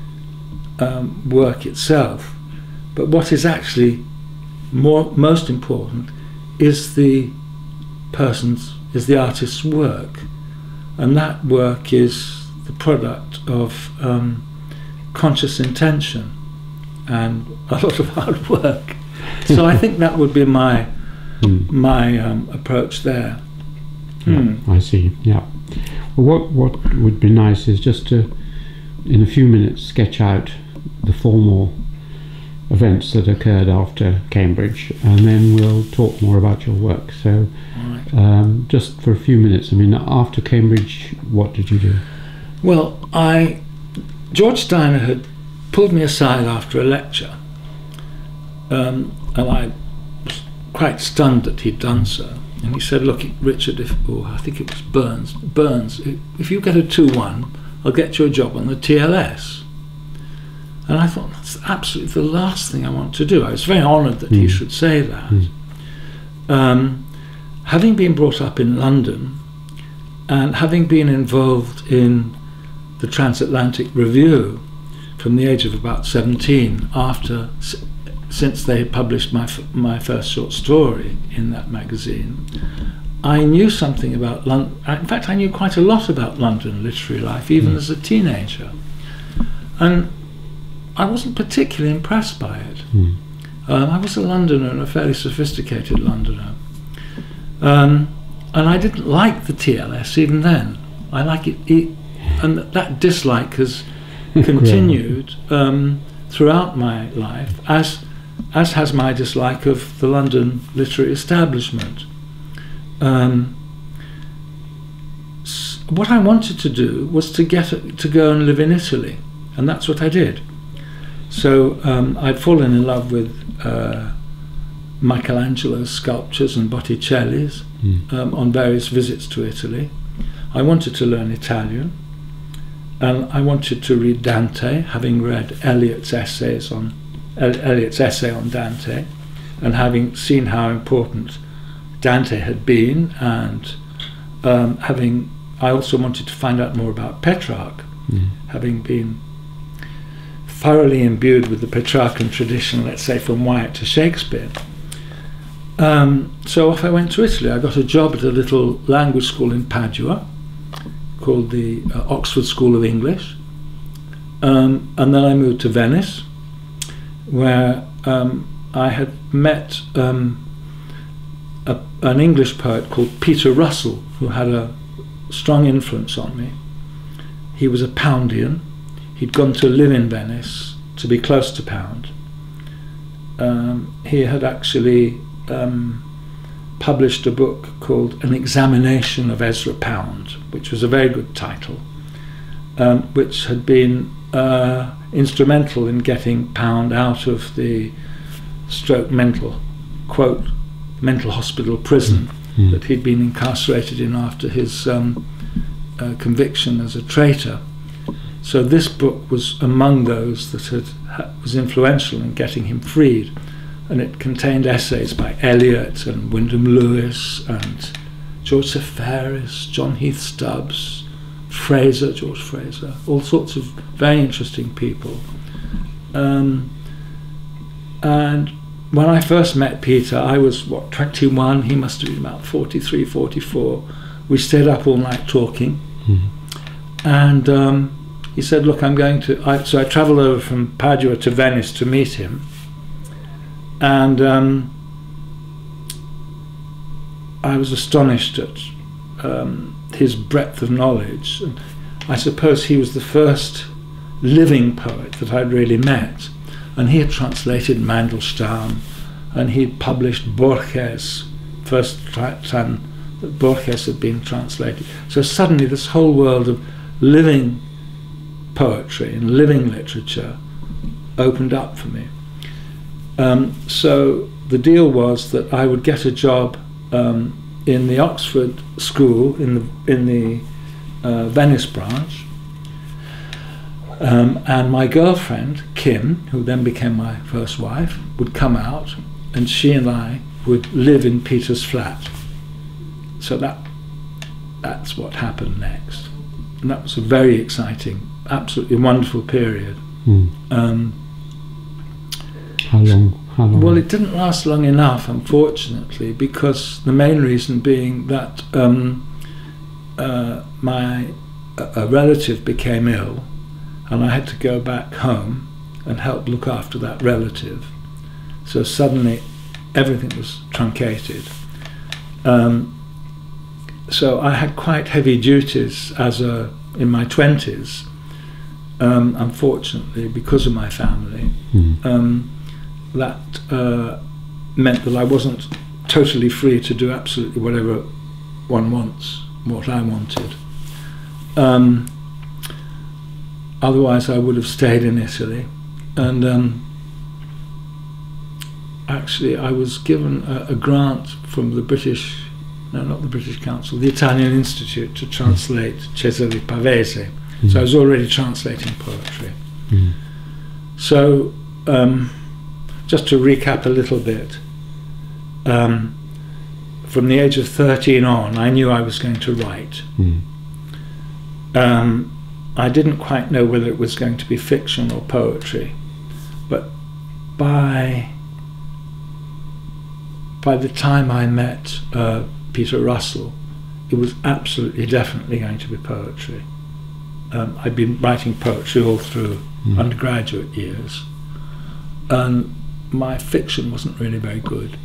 work itself, but what is actually most important is the artist's work, and that work is the product of conscious intention and a lot of hard work. So I think that would be my approach there. I see. Yeah. Well, what would be nice is just to, in a few minutes, sketch out the formal events that occurred after Cambridge, and then we'll talk more about your work. So, just for a few minutes, I mean, after Cambridge, what did you do? Well, George Steiner had pulled me aside after a lecture, and I was quite stunned that he'd done so. And he said, "Look, Richard, I think it was Burns, if you get a 2-1, I'll get you a job on the TLS." And I thought, that's absolutely the last thing I want to do. I was very honoured that he should say that. Having been brought up in London and having been involved in the Transatlantic Review from the age of about 17, since they had published my first short story in that magazine, I knew something about London. In fact, I knew quite a lot about London literary life, even as a teenager. And I wasn't particularly impressed by it. I was a Londoner, and a fairly sophisticated Londoner. And I didn't like the TLS even then. I like it, and that dislike has continued throughout my life, as has my dislike of the London literary establishment. What I wanted to do was to go and live in Italy, and that's what I did. So I'd fallen in love with Michelangelo's sculptures and Botticelli's on various visits to Italy. I wanted to learn Italian, and I wanted to read Dante, having read Eliot's essay on Dante, and having seen how important Dante had been, and I also wanted to find out more about Petrarch, having been thoroughly imbued with the Petrarchan tradition, let's say from Wyatt to Shakespeare. So off I went to Italy. I got a job at a little language school in Padua called the Oxford School of English, and then I moved to Venice, where I had met an English poet called Peter Russell, who had a strong influence on me. He was a Poundian. He'd gone to live in Venice to be close to Pound. He had actually published a book called An Examination of Ezra Pound, which was a very good title, which had been instrumental in getting Pound out of the mental hospital prison that he'd been incarcerated in after his conviction as a traitor. So this book was among those that was influential in getting him freed, and it contained essays by Eliot and Wyndham Lewis and Joseph Ferris, John Heath Stubbs, George Fraser, all sorts of very interesting people. And when I first met Peter, I was, 21, he must have been about 43, 44. We stayed up all night talking. And he said, look, so I travelled over from Padua to Venice to meet him. And I was astonished at his breadth of knowledge. And I suppose he was the first living poet that I'd really met. And he had translated Mandelstam, and he'd published Borges, first time that Borges had been translated. So suddenly this whole world of living poetry and living literature opened up for me. So the deal was that I would get a job in the Oxford School in the Venice branch, and my girlfriend Kim, who then became my first wife, would come out, and she and I would live in Peter's flat. So that's what happened next, and that was a very exciting, absolutely wonderful period. How long? Well, it didn't last long enough, unfortunately, because the main reason being that a relative became ill, and I had to go back home and help look after that relative. So suddenly everything was truncated. So I had quite heavy duties in my 20s, unfortunately, because of my family. That meant that I wasn't totally free to do absolutely whatever one wants, what I wanted. Otherwise I would have stayed in Italy. And actually I was given a grant from the not the British Council, the Italian Institute, to translate Cesare Pavese. So I was already translating poetry. So just to recap a little bit, from the age of 13 on, I knew I was going to write. I didn't quite know whether it was going to be fiction or poetry, but by the time I met Peter Russell, it was absolutely, definitely going to be poetry. I'd been writing poetry all through undergraduate years, and my fiction wasn't really very good.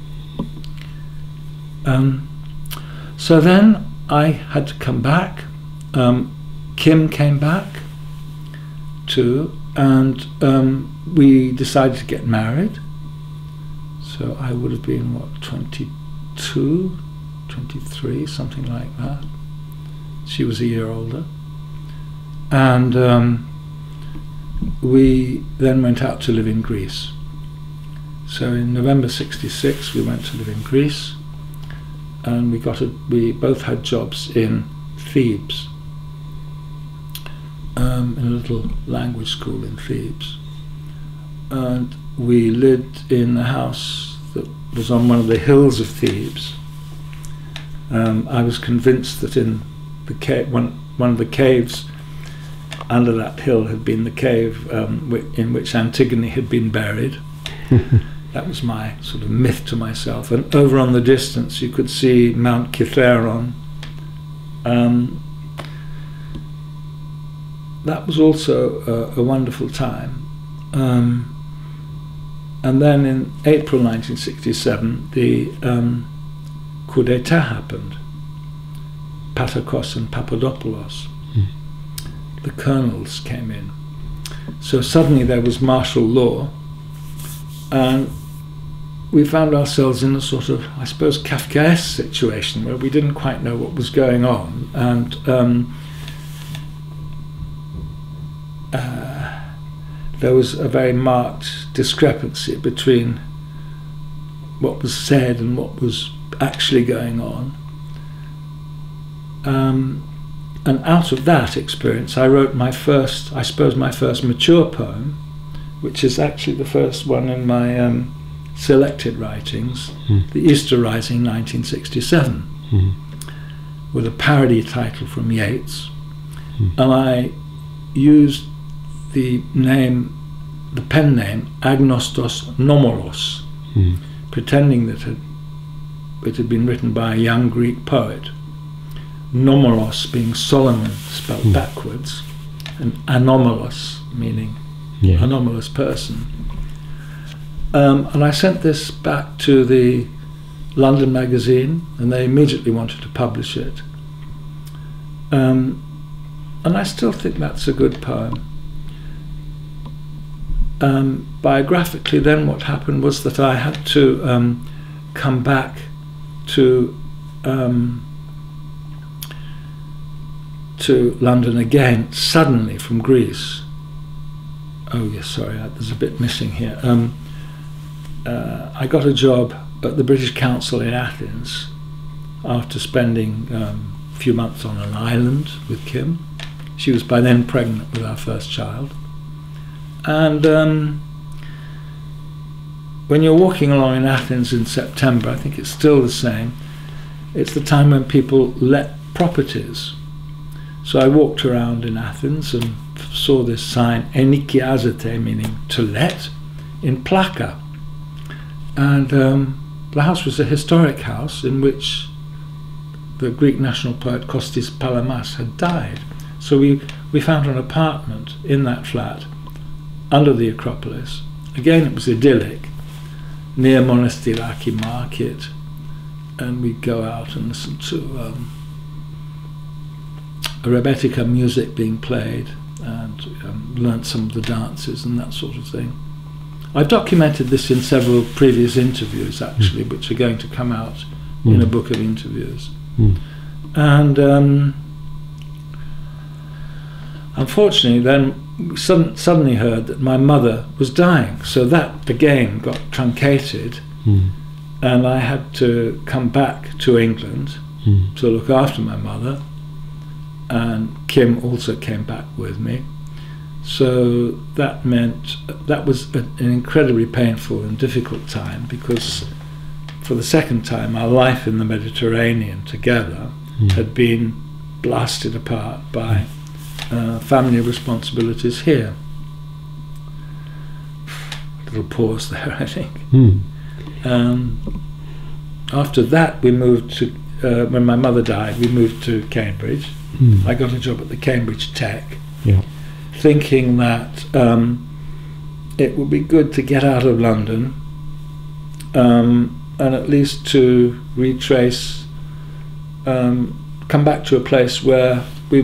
So then I had to come back. Kim came back too, and we decided to get married. So I would have been, what, 22, 23, something like that. She was a year older. And we then went out to live in Greece. So in November '66 we went to live in Greece, and we both had jobs in Thebes, in a little language school in Thebes. And we lived in a house that was on one of the hills of Thebes. I was convinced that in the cave, one of the caves under that hill had been the cave in which Antigone had been buried. That was my sort of myth to myself. And over on the distance you could see Mount Kithaeron. That was also a wonderful time. And then in April 1967 the coup d'etat happened. Patakos and Papadopoulos, the colonels, came in. So suddenly there was martial law, and we found ourselves in a sort of, I suppose, Kafkaesque situation where we didn't quite know what was going on, and there was a very marked discrepancy between what was said and what was actually going on. And out of that experience I wrote my first, I suppose my first mature poem, which is actually the first one in my selected writings, The Easter Rising 1967, with a parody title from Yeats. And I used the pen name Agnostos Nomoros, pretending that it had been written by a young Greek poet. Nomoros being Solomon spelled backwards, and anomalos meaning anomalous person. And I sent this back to the London magazine, and they immediately wanted to publish it. And I still think that's a good poem. Biographically then what happened was that I had to come back to London again, suddenly, from Greece. Oh yes, sorry, there's a bit missing here. I got a job at the British Council in Athens after spending a few months on an island with Kim. She was by then pregnant with our first child. And when you're walking along in Athens in September, I think it's still the same, it's the time when people let properties. So I walked around in Athens and saw this sign, Enikiazete, meaning to let, in Plaka. And the house was a historic house in which the Greek national poet Kostis Palamas had died. So we found an apartment in that flat under the Acropolis. Again, it was idyllic, near Monastiraki Market, and we'd go out and listen to Rebetika music being played, and learnt some of the dances and that sort of thing. I've documented this in several previous interviews, actually, which are going to come out in a book of interviews. And unfortunately then we suddenly heard that my mother was dying, so that again got truncated, and I had to come back to England to look after my mother, and Kim also came back with me. So that meant that was an incredibly painful and difficult time, because for the second time our life in the Mediterranean together had been blasted apart by family responsibilities here. A little pause there, I think. After that we moved to when my mother died, we moved to Cambridge. I got a job at the Cambridge Tech, thinking that it would be good to get out of London and at least to retrace, come back to a place where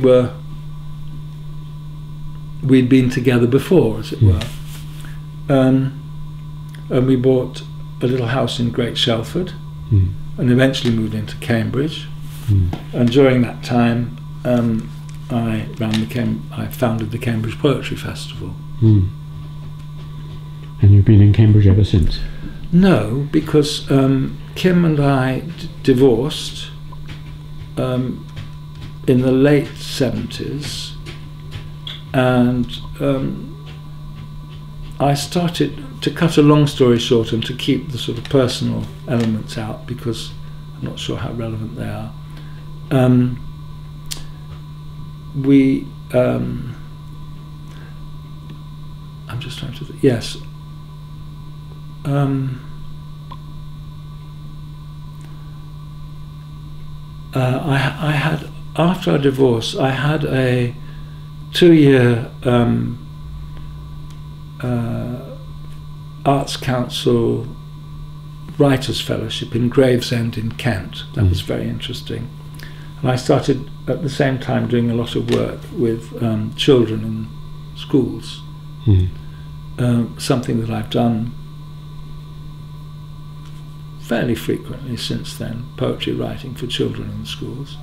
we'd been together before, as it were. And we bought a little house in Great Shelford, and eventually moved into Cambridge. And during that time, I founded the Cambridge Poetry Festival. And you've been in Cambridge ever since? No, because Kim and I divorced in the late 70s, and I started, to cut a long story short and to keep the sort of personal elements out because I'm not sure how relevant they are, I'm just trying to yes. I had, after our divorce, I had a 2-year Arts Council Writers' Fellowship in Gravesend in Kent. That was very interesting. And I started at the same time doing a lot of work with children in schools, something that I've done fairly frequently since then, poetry writing for children in schools.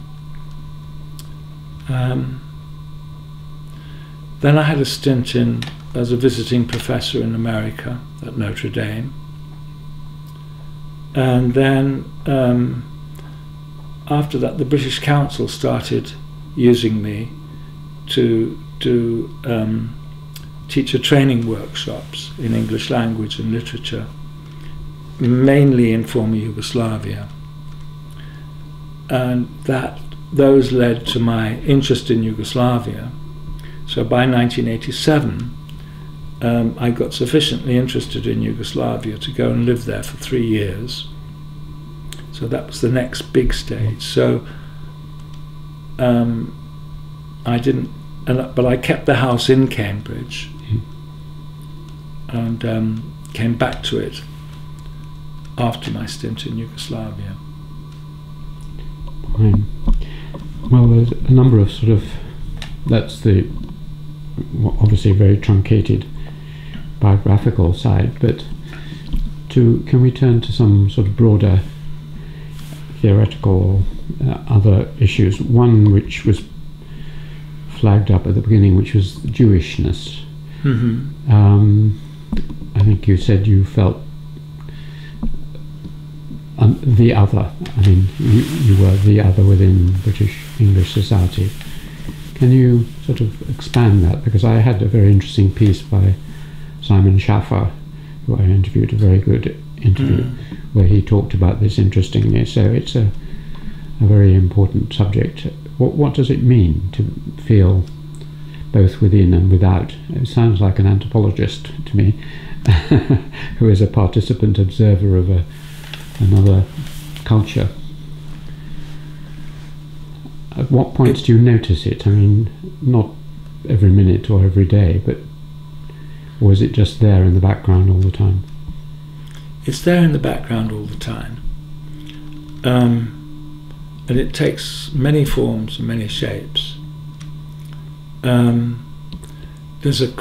Then I had a stint as a visiting professor in America at Notre Dame. And then after that, the British Council started using me to do teacher training workshops in English language and literature, mainly in former Yugoslavia. And those led to my interest in Yugoslavia. So by 1987, I got sufficiently interested in Yugoslavia to go and live there for 3 years. So that was the next big stage. So I didn't, but I kept the house in Cambridge and came back to it after my stint in Yugoslavia. Fine. Well, there's a number of sort of, that's the obviously very truncated biographical side, but can we turn to some sort of broader theoretical other issues? One which was flagged up at the beginning, which was Jewishness. I think you said you felt the other. I mean, you were the other within British English society. Can you sort of expand that? Because I had a very interesting piece by Simon Schaffer, who I interviewed, a very good interview, where he talked about this interestingly. So it's a very important subject. What does it mean to feel both within and without? It sounds like an anthropologist to me, who is a participant observer of another culture. At what points do you notice it? I mean, not every minute or every day, or is it just there in the background all the time? It's there in the background all the time. And it takes many forms and many shapes. There's a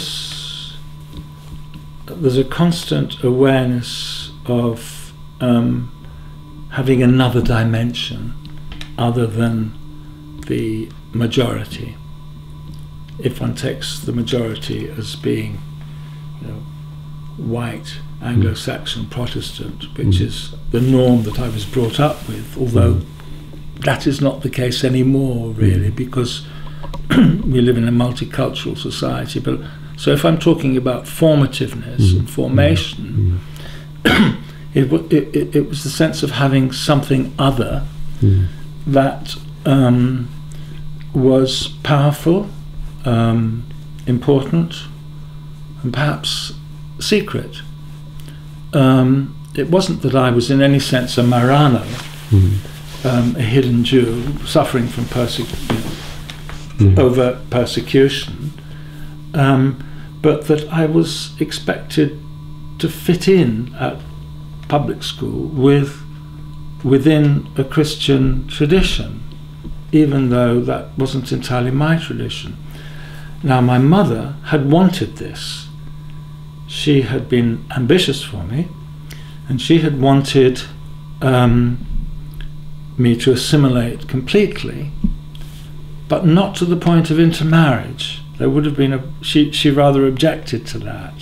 constant awareness of having another dimension other than the majority. If one takes the majority as being, white, Anglo-Saxon, Protestant, which is the norm that I was brought up with, although that is not the case anymore, really, because we live in a multicultural society. But so if I'm talking about formativeness and formation, it was the sense of having something other that was powerful, important, and perhaps secret. It wasn't that I was in any sense a Marano, a hidden Jew suffering from overt persecution, but that I was expected to fit in at public school within a Christian tradition, even though that wasn't entirely my tradition. Now, my mother had wanted this. She had been ambitious for me, and she had wanted me to assimilate completely, but not to the point of intermarriage. There would have been she rather objected to that.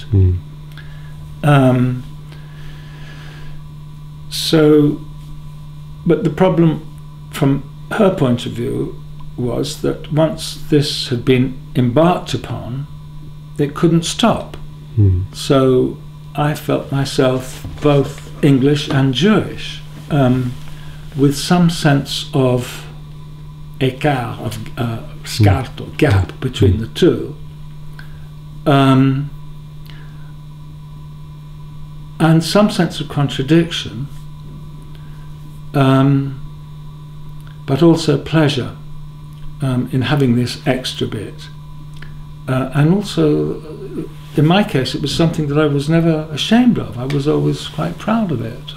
But the problem from her point of view was that once this had been embarked upon, it couldn't stop. So I felt myself both English and Jewish, with some sense of écart, of scart or gap between the two, and some sense of contradiction, but also pleasure in having this extra bit, and also in my case it was something that I was never ashamed of. I was always quite proud of it.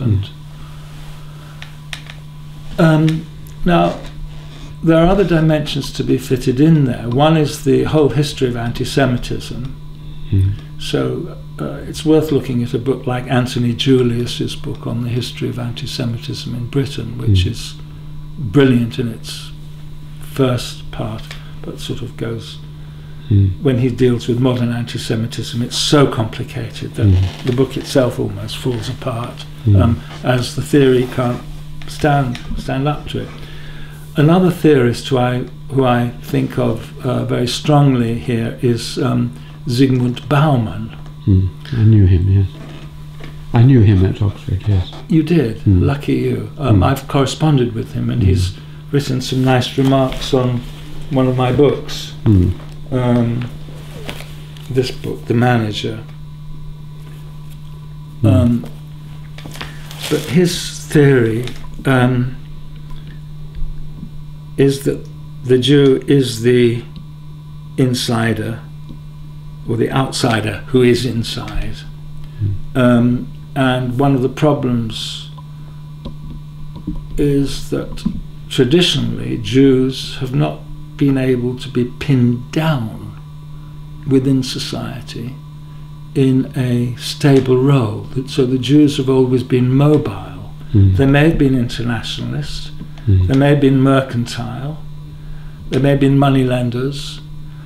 And now there are other dimensions to be fitted in there. One is the whole history of anti-Semitism. So it's worth looking at a book like Anthony Julius's book on the history of anti-Semitism in Britain, which is brilliant in its first part, but sort of goes, when he deals with modern anti-Semitism, it's so complicated that the book itself almost falls apart, as the theory can't stand up to it. Another theorist who I think of very strongly here is Zygmunt Bauman. I knew him, yes. I knew him at Oxford, yes. You did? Lucky you. I've corresponded with him, and he's written some nice remarks on one of my books. This book, The Manager. But his theory is that the Jew is the insider, or the outsider who is inside. And one of the problems is that traditionally Jews have not been able to be pinned down within society in a stable role. So the Jews have always been mobile. They may have been internationalists, they may have been mercantile, they may have been moneylenders,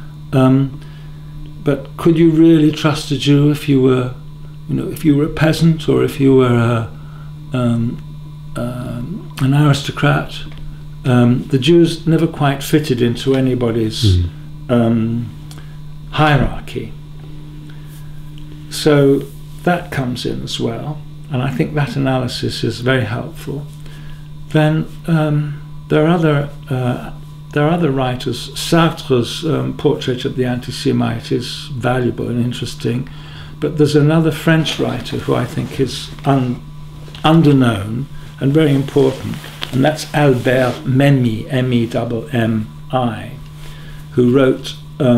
but could you really trust a Jew if you were, if you were a peasant, or if you were an aristocrat? The Jews never quite fitted into anybody's hierarchy. So that comes in as well, and I think that analysis is very helpful. Then there are other writers. Sartre's portrait of the anti-Semite is valuable and interesting, but there's another French writer who I think is underknown and very important, and that's Albert Memmi, M-E-M-M-I, who wrote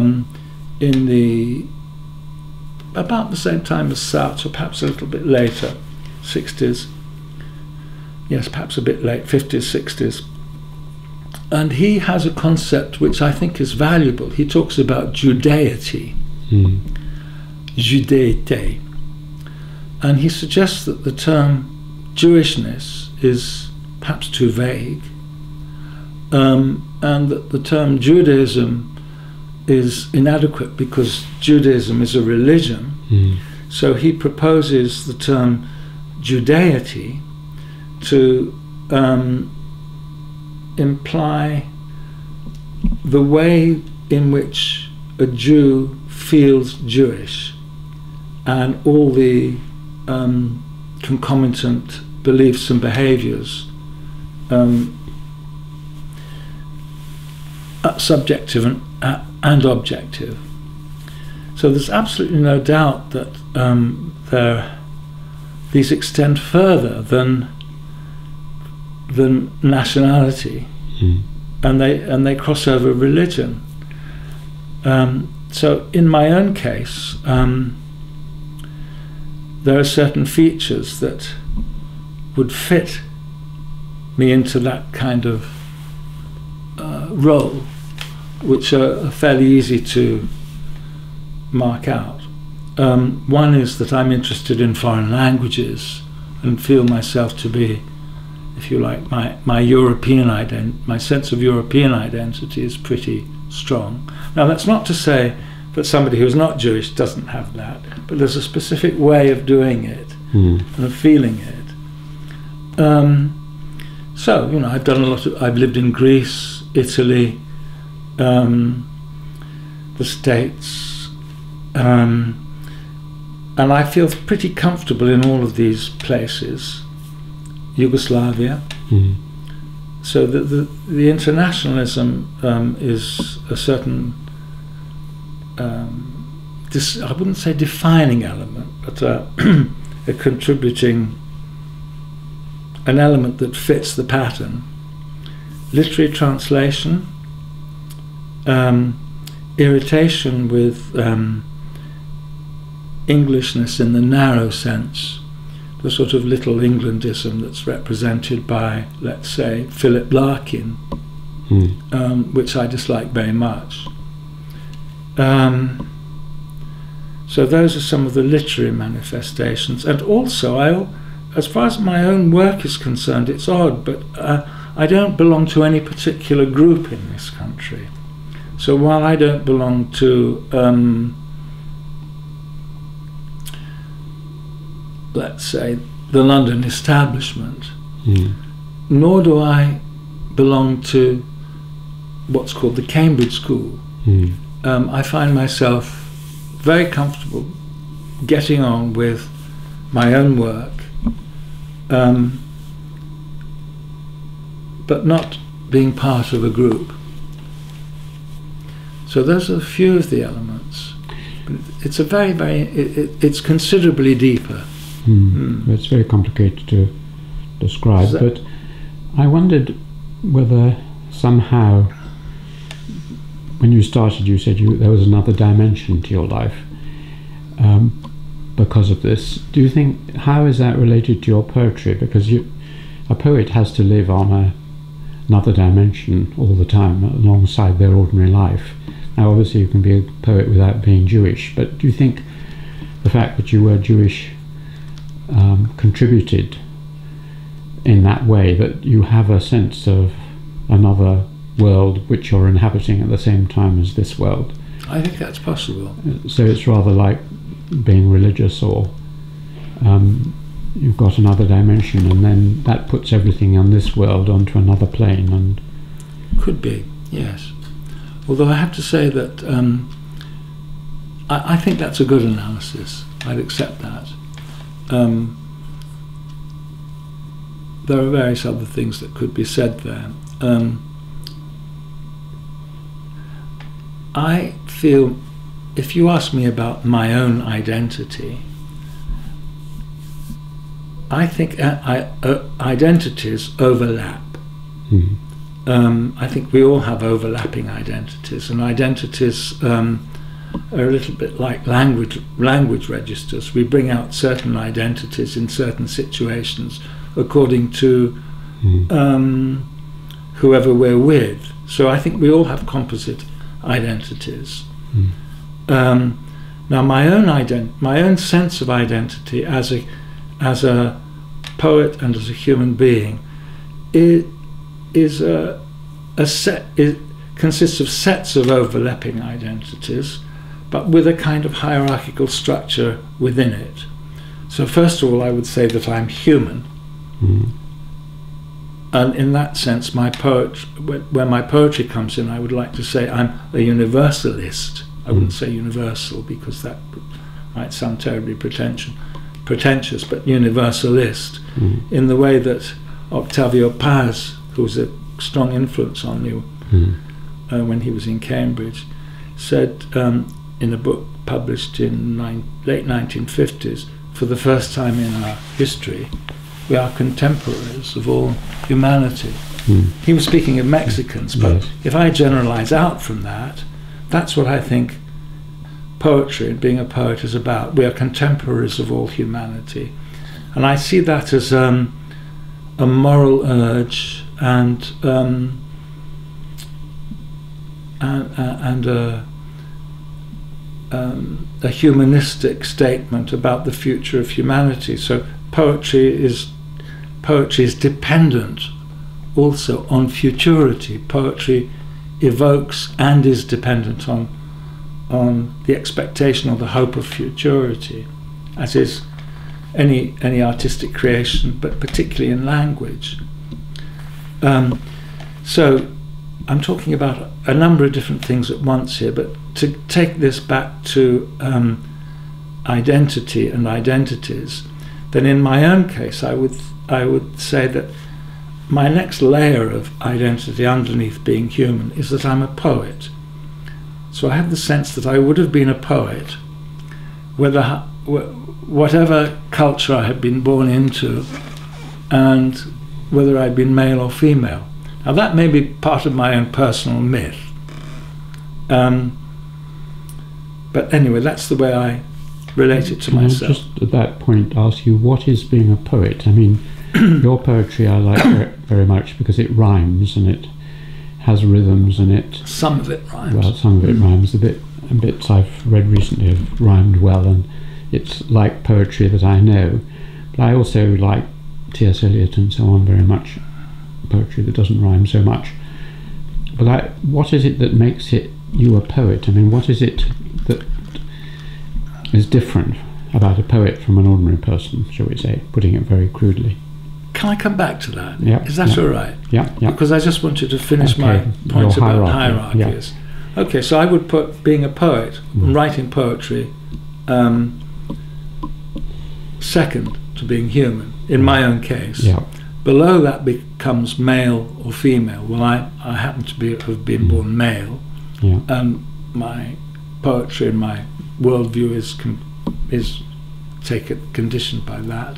about the same time as Sartre, perhaps a little bit later, 60s, yes, perhaps a bit late, 50s, 60s. And he has a concept which I think is valuable. He talks about Judeity, Judeité, and he suggests that the term Jewishness is perhaps too vague, and that the term Judaism is inadequate because Judaism is a religion. So he proposes the term Judeity to imply the way in which a Jew feels Jewish and all the concomitant beliefs and behaviours, subjective and objective. So there's absolutely no doubt that these extend further than than nationality, and they cross over religion. So in my own case, there are certain features that would fit me into that kind of role, which are fairly easy to mark out. One is that I'm interested in foreign languages and feel myself to be, if you like, my European my sense of European identity is pretty strong. Now, that's not to say that somebody who's not Jewish doesn't have that, but there's a specific way of doing it and of feeling it. So, you know, I've lived in Greece, Italy, the States, and I feel pretty comfortable in all of these places. Yugoslavia. So the internationalism is a certain, I wouldn't say defining element, but a contributing, an element that fits the pattern. Literary translation, irritation with Englishness in the narrow sense, the sort of little Englandism that's represented by, let's say, Philip Larkin, which I dislike very much. So those are some of the literary manifestations. And also, as far as my own work is concerned, it's odd, but I don't belong to any particular group in this country. So while I don't belong to let's say, the London establishment, nor do I belong to what's called the Cambridge School. I find myself very comfortable getting on with my own work, but not being part of a group. So those are a few of the elements. But it's a it's considerably deeper. It's very complicated to describe, but I wondered whether somehow, when you started, you said there was another dimension to your life because of this. Do you think, how is that related to your poetry? Because a poet has to live on another dimension all the time alongside their ordinary life. Now, obviously, you can be a poet without being Jewish, but do you think the fact that you were Jewish contributed in that way, that you have a sense of another world which you're inhabiting at the same time as this world? I think that's possible. So it's rather like being religious, or you've got another dimension, and then that puts everything on this world onto another plane. And could be, yes. Although I have to say that I think that's a good analysis. I'd accept that. There are various other things that could be said there. I feel, if you ask me about my own identity, I think identities overlap. I think we all have overlapping identities, and identities are a little bit like language registers. We bring out certain identities in certain situations according to whoever we're with. So I think we all have composite identities. Now, my own sense of identity as a poet and as a human being consists of sets of overlapping identities, but with a kind of hierarchical structure within it. So first of all, I would say that I'm human. And in that sense, where my poetry comes in, I would like to say I'm a universalist. I wouldn't say universal, because that might sound terribly pretentious, but universalist, in the way that Octavio Paz, who was a strong influence on me when he was in Cambridge, said in a book published in late 1950s, for the first time in our history, we are contemporaries of all humanity. He was speaking of Mexicans, but yes. if I generalize out from that, that's what I think poetry and being a poet is about. We are contemporaries of all humanity. And I see that as a moral urge and a humanistic statement about the future of humanity. So poetry is dependent also on futurity. Poetry evokes and is dependent on the expectation or the hope of futurity, as is any artistic creation, but particularly in language. So I'm talking about a number of different things at once here, but to take this back to identity and identities, then in my own case I would say that my next layer of identity underneath being human is that I'm a poet. So I have the sense that I would have been a poet whatever culture I had been born into, and whether I'd been male or female. Now that may be part of my own personal myth, but anyway, that's the way I relate it to myself. Just at that point ask you, what is being a poet? I mean, your poetry I like very much because it rhymes and it has rhythms and it... Some of it rhymes. Well, some of it rhymes. The bits I've read recently have rhymed well, and it's like poetry that I know. But I also like T.S. Eliot and so on very much, poetry that doesn't rhyme so much. But what is it that makes you a poet? I mean, what is it that is different about a poet from an ordinary person, shall we say, putting it very crudely? Can I come back to that? Yeah. Is that all right? Yeah. Because I just wanted to finish my point about hierarchies. Yeah. Okay, so I would put being a poet, writing poetry, second to being human, in my own case. Yeah. Below that becomes male or female. Well, I happen to have been born male, and my poetry and my worldview is conditioned by that.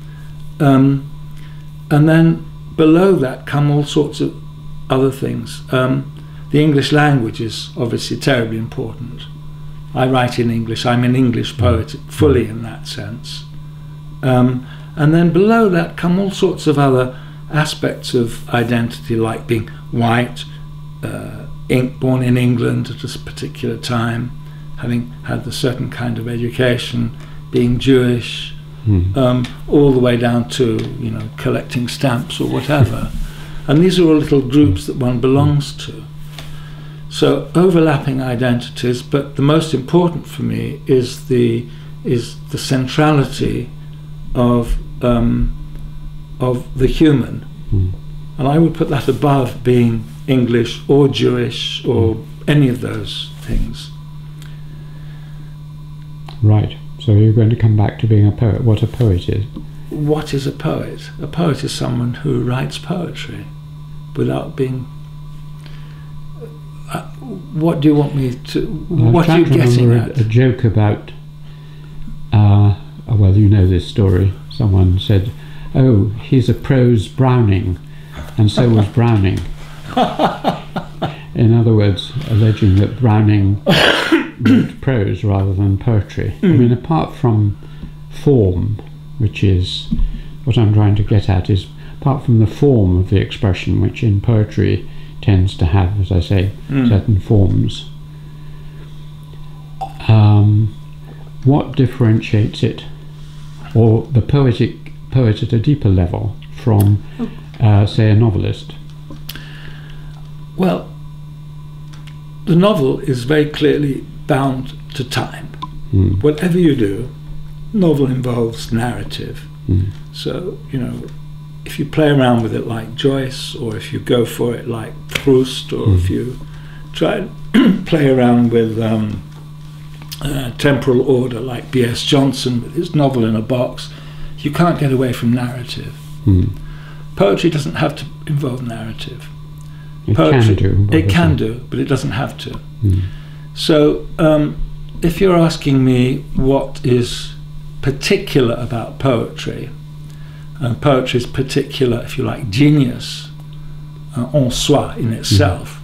And then below that come all sorts of other things. The English language is obviously terribly important. I write in English. I'm an English poet fully in that sense. And then below that come all sorts of other aspects of identity, like being white, born in England at a particular time, having had a certain kind of education, being Jewish, all the way down to collecting stamps or whatever. And these are all little groups that one belongs to. So overlapping identities, but the most important for me is the centrality of the human, and I would put that above being English or Jewish or any of those things. Right. So you're going to come back to being a poet. What a poet is. What is a poet? A poet is someone who writes poetry without being... what do you want me to... what are you getting at? A joke about... well, you know this story. Someone said, "Oh, he's a prose Browning," and so was Browning. In other words, alleging that Browning wrote prose rather than poetry. I mean, apart from form, which is what I'm trying to get at, is apart from the form of the expression, which in poetry tends to have, as I say, certain forms, what differentiates it, or the poet at a deeper level, from, say, a novelist? Well, the novel is very clearly bound to time. Whatever you do, novel involves narrative. So, if you play around with it like Joyce, or if you go for it like Proust, or if you try and play around with temporal order like B.S. Johnson with his novel in a box, you can't get away from narrative. Poetry doesn't have to involve narrative. It can do, but it doesn't have to. So if you're asking me what is particular about poetry, and poetry's particular, if you like, genius en soi, in itself,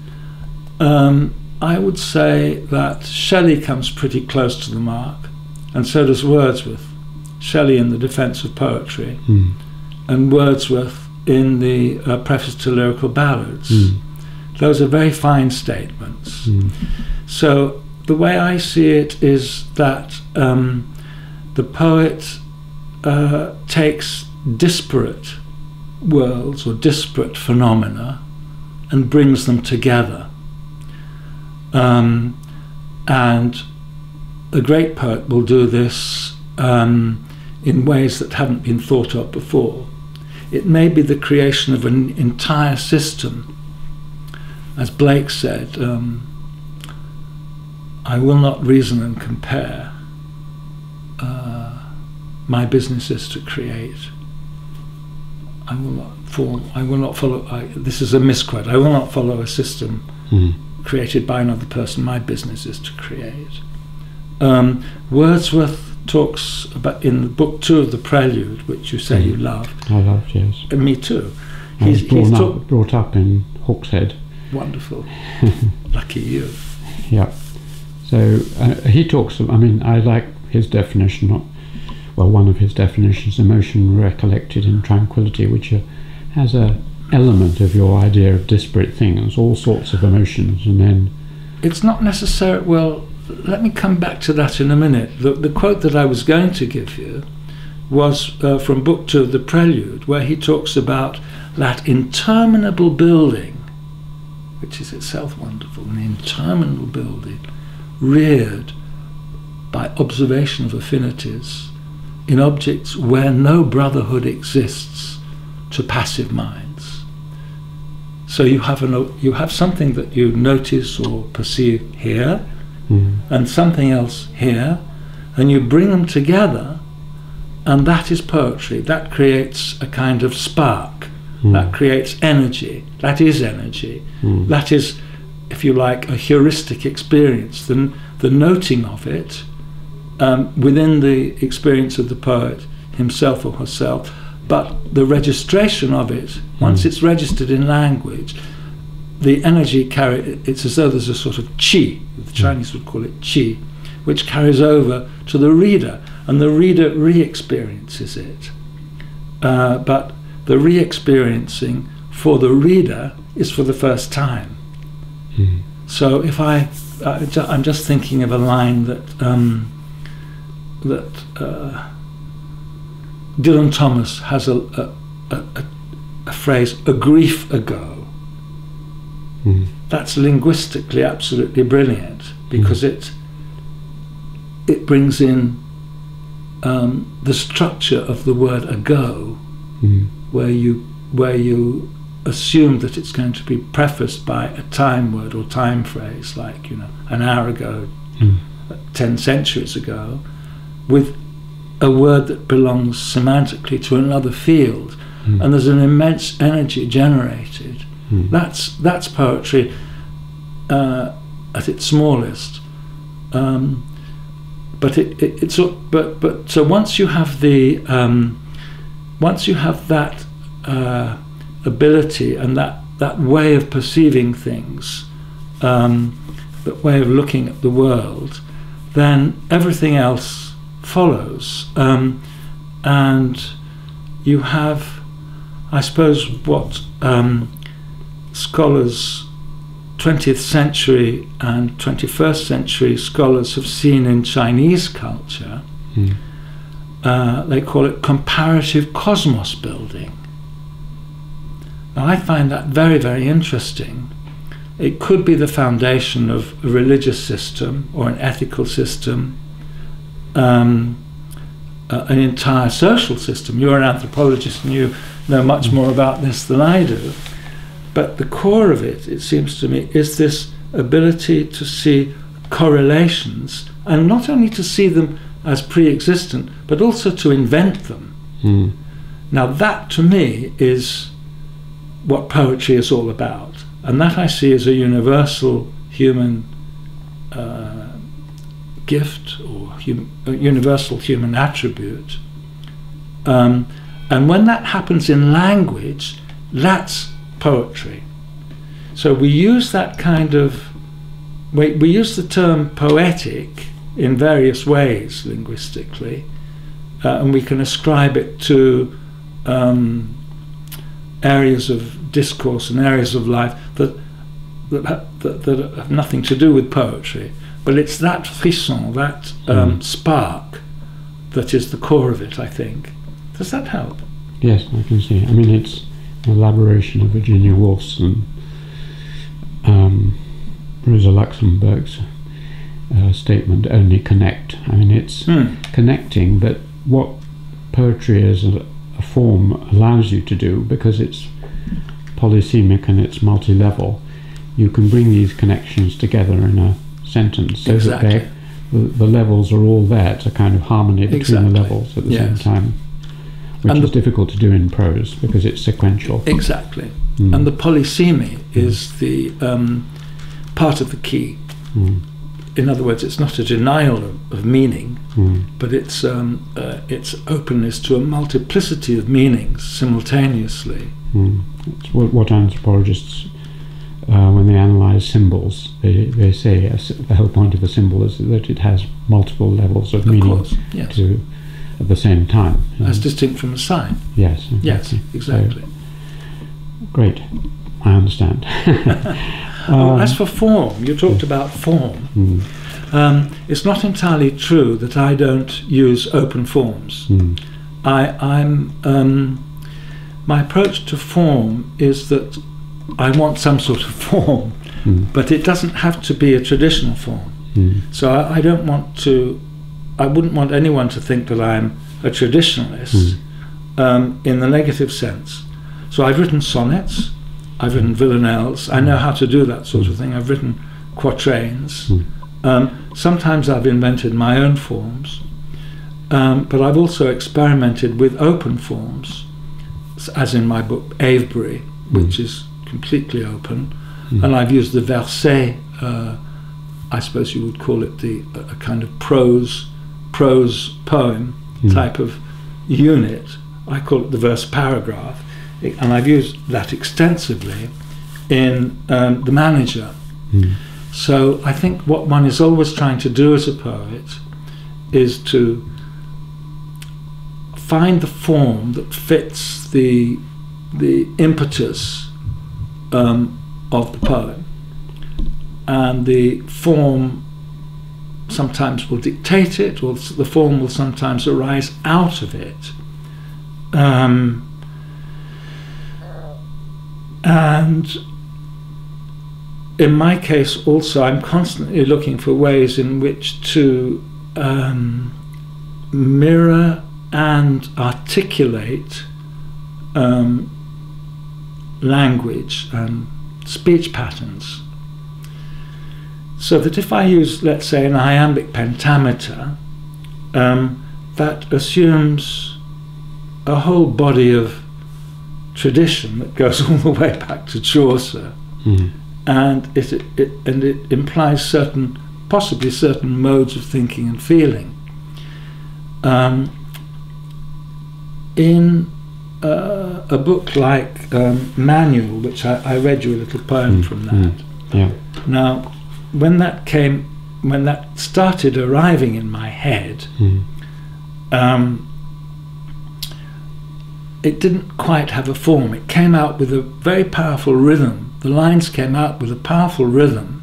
I would say that Shelley comes pretty close to the mark, and so does Wordsworth. Shelley in the Defence of Poetry, and Wordsworth in the Preface to Lyrical Ballads. Those are very fine statements. So the way I see it is that the poet takes disparate worlds or disparate phenomena and brings them together. And the great poet will do this in ways that haven't been thought of before. It may be the creation of an entire system. As Blake said, I will not reason and compare. My business is to create. I will not follow, this is a misquote, I will not follow a system created by another person. My business is to create. Wordsworth talks about, in book 2 of the Prelude, which you say you loved. I loved, yes. And me too. I was brought up in Hawkshead. Wonderful. Lucky you. Yeah. So he talks, I mean, I like his definition, well, one of his definitions, emotion recollected in tranquility, which has a element of your idea of disparate things, all sorts of emotions, and then... It's not necessary, well, let me come back to that in a minute. The quote that I was going to give you was from book 2 of the Prelude, where he talks about that interminable building, which is itself wonderful, an interminable building, reared by observation of affinities in objects where no brotherhood exists to passive minds. So you have something that you notice or perceive here, and something else here, and you bring them together, and that is poetry. That creates a kind of spark. That creates energy. That is energy. That is, if you like, a heuristic experience. The noting of it within the experience of the poet himself or herself, but the registration of it, once it's registered in language, the energy it's as though there's a sort of qi, the Chinese would call it qi, which carries over to the reader, and the reader re-experiences it. But the re-experiencing for the reader is for the first time. So if I'm just thinking of a line that Dylan Thomas has a phrase, a grief ago. That's linguistically absolutely brilliant, because it brings in the structure of the word ago, where you assume that it's going to be prefaced by a time word or time phrase, like, you know, an hour ago, 10 centuries ago, with a word that belongs semantically to another field, and there's an immense energy generated. That's poetry at its smallest. But so once you have that ability and that way of perceiving things, that way of looking at the world, then everything else follows, and you have, I suppose, what scholars, 20th century and 21st century scholars have seen in Chinese culture. They call it comparative cosmos building. Now, I find that very, very interesting. It could be the foundation of a religious system or an ethical system, an entire social system. You're an anthropologist and you know much more about this than I do. But the core of it, it seems to me, is this ability to see correlations, and not only to see them as pre-existent, but also to invent them. Now that, to me, is what poetry is all about. And that I see as a universal human gift, or a universal human attribute. And when that happens in language, that's poetry. So we use that kind of, we use the term poetic in various ways linguistically, and we can ascribe it to areas of discourse and areas of life that have nothing to do with poetry. But it's that frisson, that spark, that is the core of it, I think. Does that help? Yes, I can see. I mean, it's an elaboration of Virginia Woolf's and Rosa Luxemburg's statement, only connect. I mean, it's connecting, but what poetry as a form allows you to do, because it's polysemic and it's multi-level, you can bring these connections together in a sentence, so that the levels are all there. It's a kind of harmony between the levels at the same time, which is difficult to do in prose because it's sequential. Exactly. And the polysemy is the part of the key. In other words, it's not a denial of meaning, but it's openness to a multiplicity of meanings simultaneously. It's what anthropologists, when they analyse symbols, they say the whole point of a symbol is that it has multiple levels of meaning at the same time. As distinct from a sign. Yes. Exactly. Yes, exactly. So, great, I understand. As for form, you talked about form. It's not entirely true that I don't use open forms. My approach to form is that I want some sort of form, but it doesn't have to be a traditional form. So I wouldn't want anyone to think that I'm a traditionalist in the negative sense. So I've written sonnets, I've written villanelles, I know how to do that sort of thing. I've written quatrains. Sometimes I've invented my own forms, but I've also experimented with open forms, as in my book Avebury, which is completely open, and I've used the verset, I suppose you would call it a kind of prose poem type of unit. I call it the verse paragraph, and I've used that extensively in The Manager. So I think what one is always trying to do as a poet is to find the form that fits the impetus of the poem, and the form sometimes will dictate it, or the form will sometimes arise out of it. And in my case also, I'm constantly looking for ways in which to mirror and articulate language and speech patterns, so that if I use, let's say, an iambic pentameter, that assumes a whole body of tradition that goes all the way back to Chaucer, and it implies possibly certain modes of thinking and feeling. In a book like Manual, which I read you a little poem from that. Now, when that started arriving in my head, it didn't quite have a form. It came out with a very powerful rhythm. The lines came out with a powerful rhythm.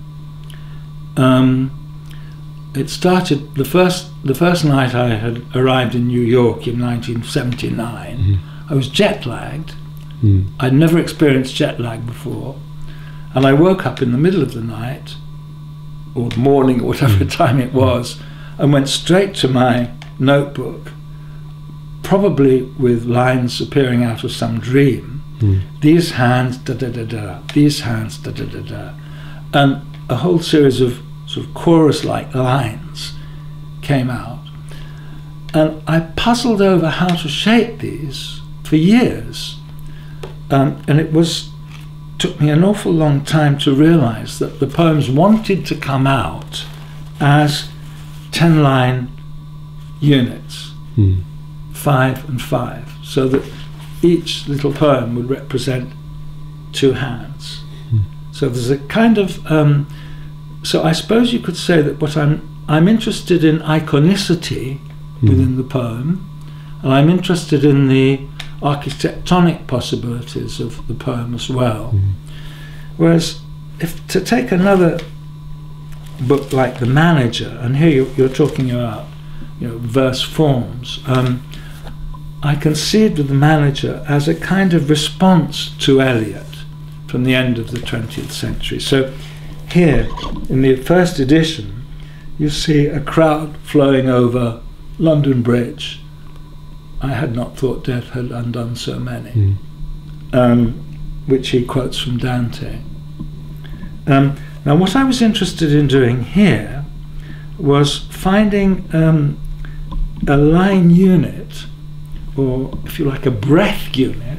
It started the first night I had arrived in New York in 1979. I was jet lagged. I'd never experienced jet lag before, and I woke up in the middle of the night, or the morning, or whatever time it was, and went straight to my notebook, probably with lines appearing out of some dream. These hands, da da da da. These hands, da da da da. And a whole series of sort of chorus-like lines came out. And I puzzled over how to shape these for years. And it took me an awful long time to realize that the poems wanted to come out as 10-line units, 5 and 5, so that each little poem would represent 2 hands. So there's a kind of so I suppose you could say that what I'm interested in iconicity within the poem, and I'm interested in the architectonic possibilities of the poem as well. Whereas if to take another book like The Manager, and here you're talking about, you know, verse forms, I conceived of The Manager as a kind of response to Eliot from the end of the 20th century. So here in the first edition you see a crowd flowing over London Bridge. I had not thought death had undone so many, which he quotes from Dante. Now what I was interested in doing here was finding a line unit, or if you like a breath unit,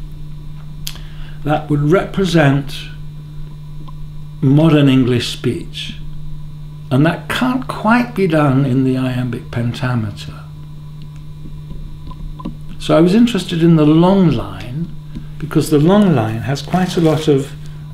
that would represent modern English speech, and that can't quite be done in the iambic pentameter. So I was interested in the long line, because the long line has quite a lot of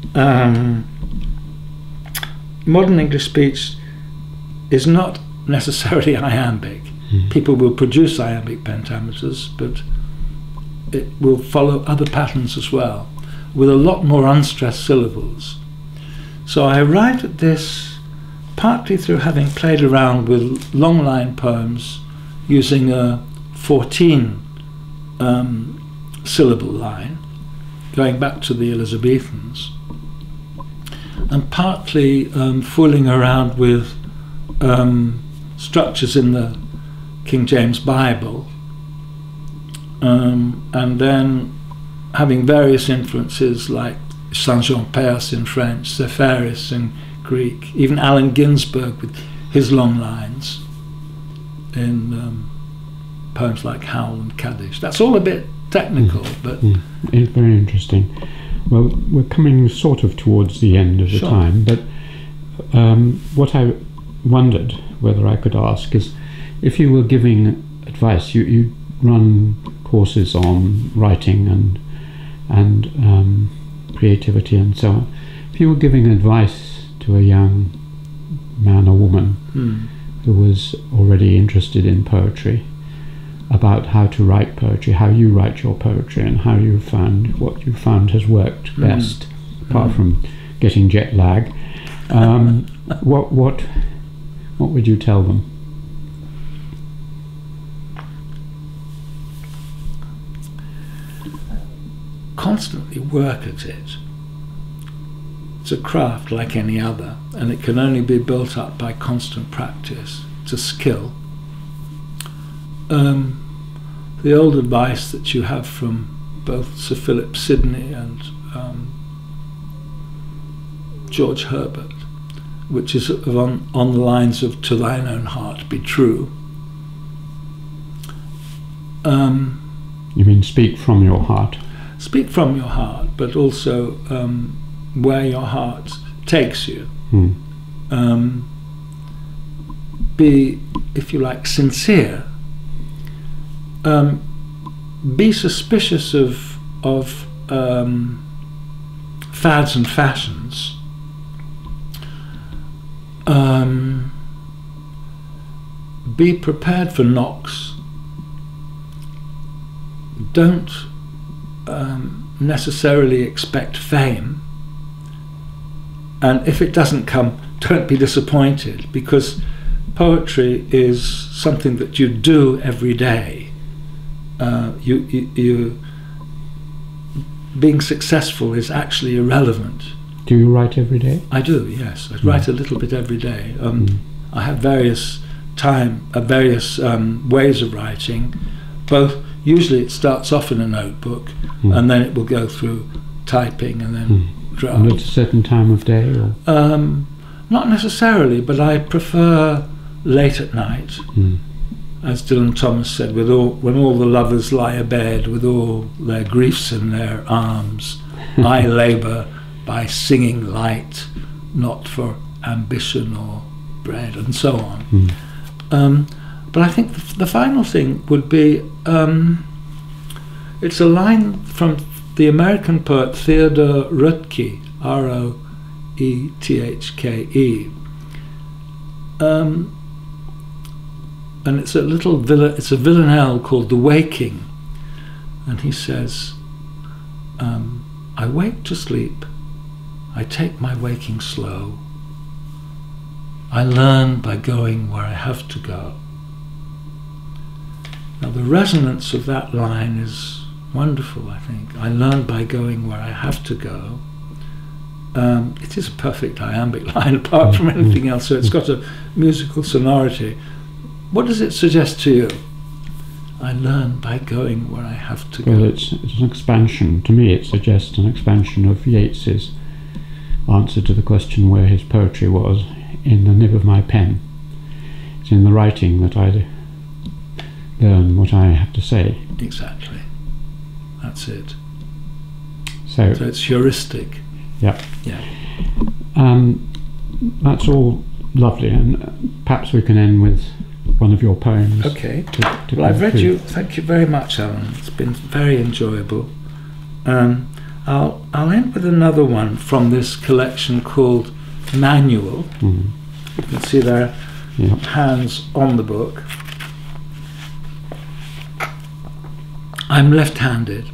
modern English speech is not necessarily iambic. People will produce iambic pentameters, but it will follow other patterns as well, with a lot more unstressed syllables. So I arrived at this partly through having played around with long line poems using a 14 syllable line, going back to the Elizabethans, and partly fooling around with structures in the King James Bible, and then having various influences like Saint-Jean-Perse in French, Zephyrus in Greek, even Allen Ginsberg with his long lines in poems like Howl and Kaddish. That's all a bit technical, but it's very interesting. Well, we're coming sort of towards the end of the time, but what I wondered whether I could ask is, if you were giving advice, you run courses on writing and creativity and so on. If you were giving advice to a young man or woman who was already interested in poetry, about how to write poetry, how you write your poetry, and how you found what you found has worked best, apart from getting jet lag, what would you tell them? Constantly work at it. It's a craft like any other, and it can only be built up by constant practice. It's a skill. The old advice that you have from both Sir Philip Sidney and George Herbert, which is on the lines of "to thine own heart be true." You mean speak from your heart? Speak from your heart, but also where your heart takes you. Be, if you like, sincere. Be suspicious of fads and fashions. Be prepared for knocks. Don't necessarily expect fame, and if it doesn't come, don't be disappointed, because poetry is something that you do every day. You being successful is actually irrelevant. Do you write every day? I do, yes. I write a little bit every day. I have various ways of writing. Both, usually it starts off in a notebook, and then it will go through typing and then draft. And at a certain time of day, or? Not necessarily, but I prefer late at night. As Dylan Thomas said, when all the lovers lie abed with all their griefs in their arms, I labour by singing light, not for ambition or bread, and so on. But I think the final thing would be, it's a line from the American poet Theodore Roethke, R-O-E-T-H-K-E. And it's a villanelle called The Waking. And he says, I wake to sleep, I take my waking slow. I learn by going where I have to go. Now the resonance of that line is wonderful, I think. I learn by going where I have to go. It is a perfect iambic line apart from anything else, so it's got a musical sonority. What does it suggest to you? I learn by going where I have to go. Well, it's an expansion. To me, it suggests an expansion of Yeats's answer to the question where his poetry was, in the nib of my pen. It's in the writing that I learn what I have to say. Exactly. That's it. So it's heuristic. Yeah. Yeah. That's all lovely, and perhaps we can end with one of your poems. Okay. Well, I've read you. Thank you very much, Alan. It's been very enjoyable. I'll end with another one from this collection called Manual. You can see there, hands on the book. I'm left-handed,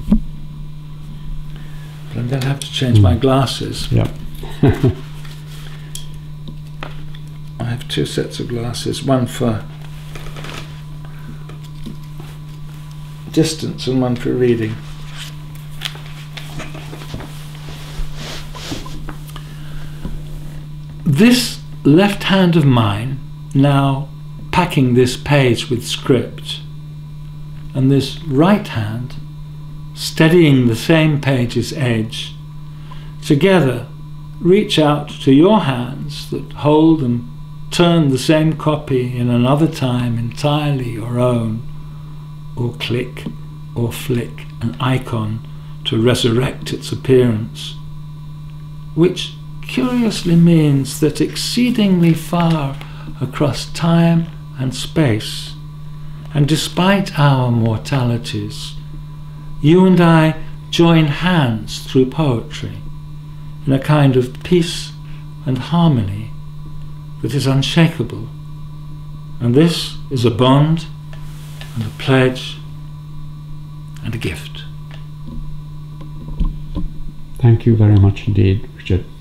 but I'm going to have to change my glasses. Yeah. I have two sets of glasses, one for distance and one for reading. This left hand of mine, now packing this page with script, and this right hand steadying the same page's edge, together reach out to your hands that hold and turn the same copy in another time entirely your own, or click or flick an icon to resurrect its appearance, which curiously means that exceedingly far across time and space, and despite our mortalities, you and I join hands through poetry in a kind of peace and harmony that is unshakable. And this is a bond and a pledge and a gift. Thank you very much indeed, Richard.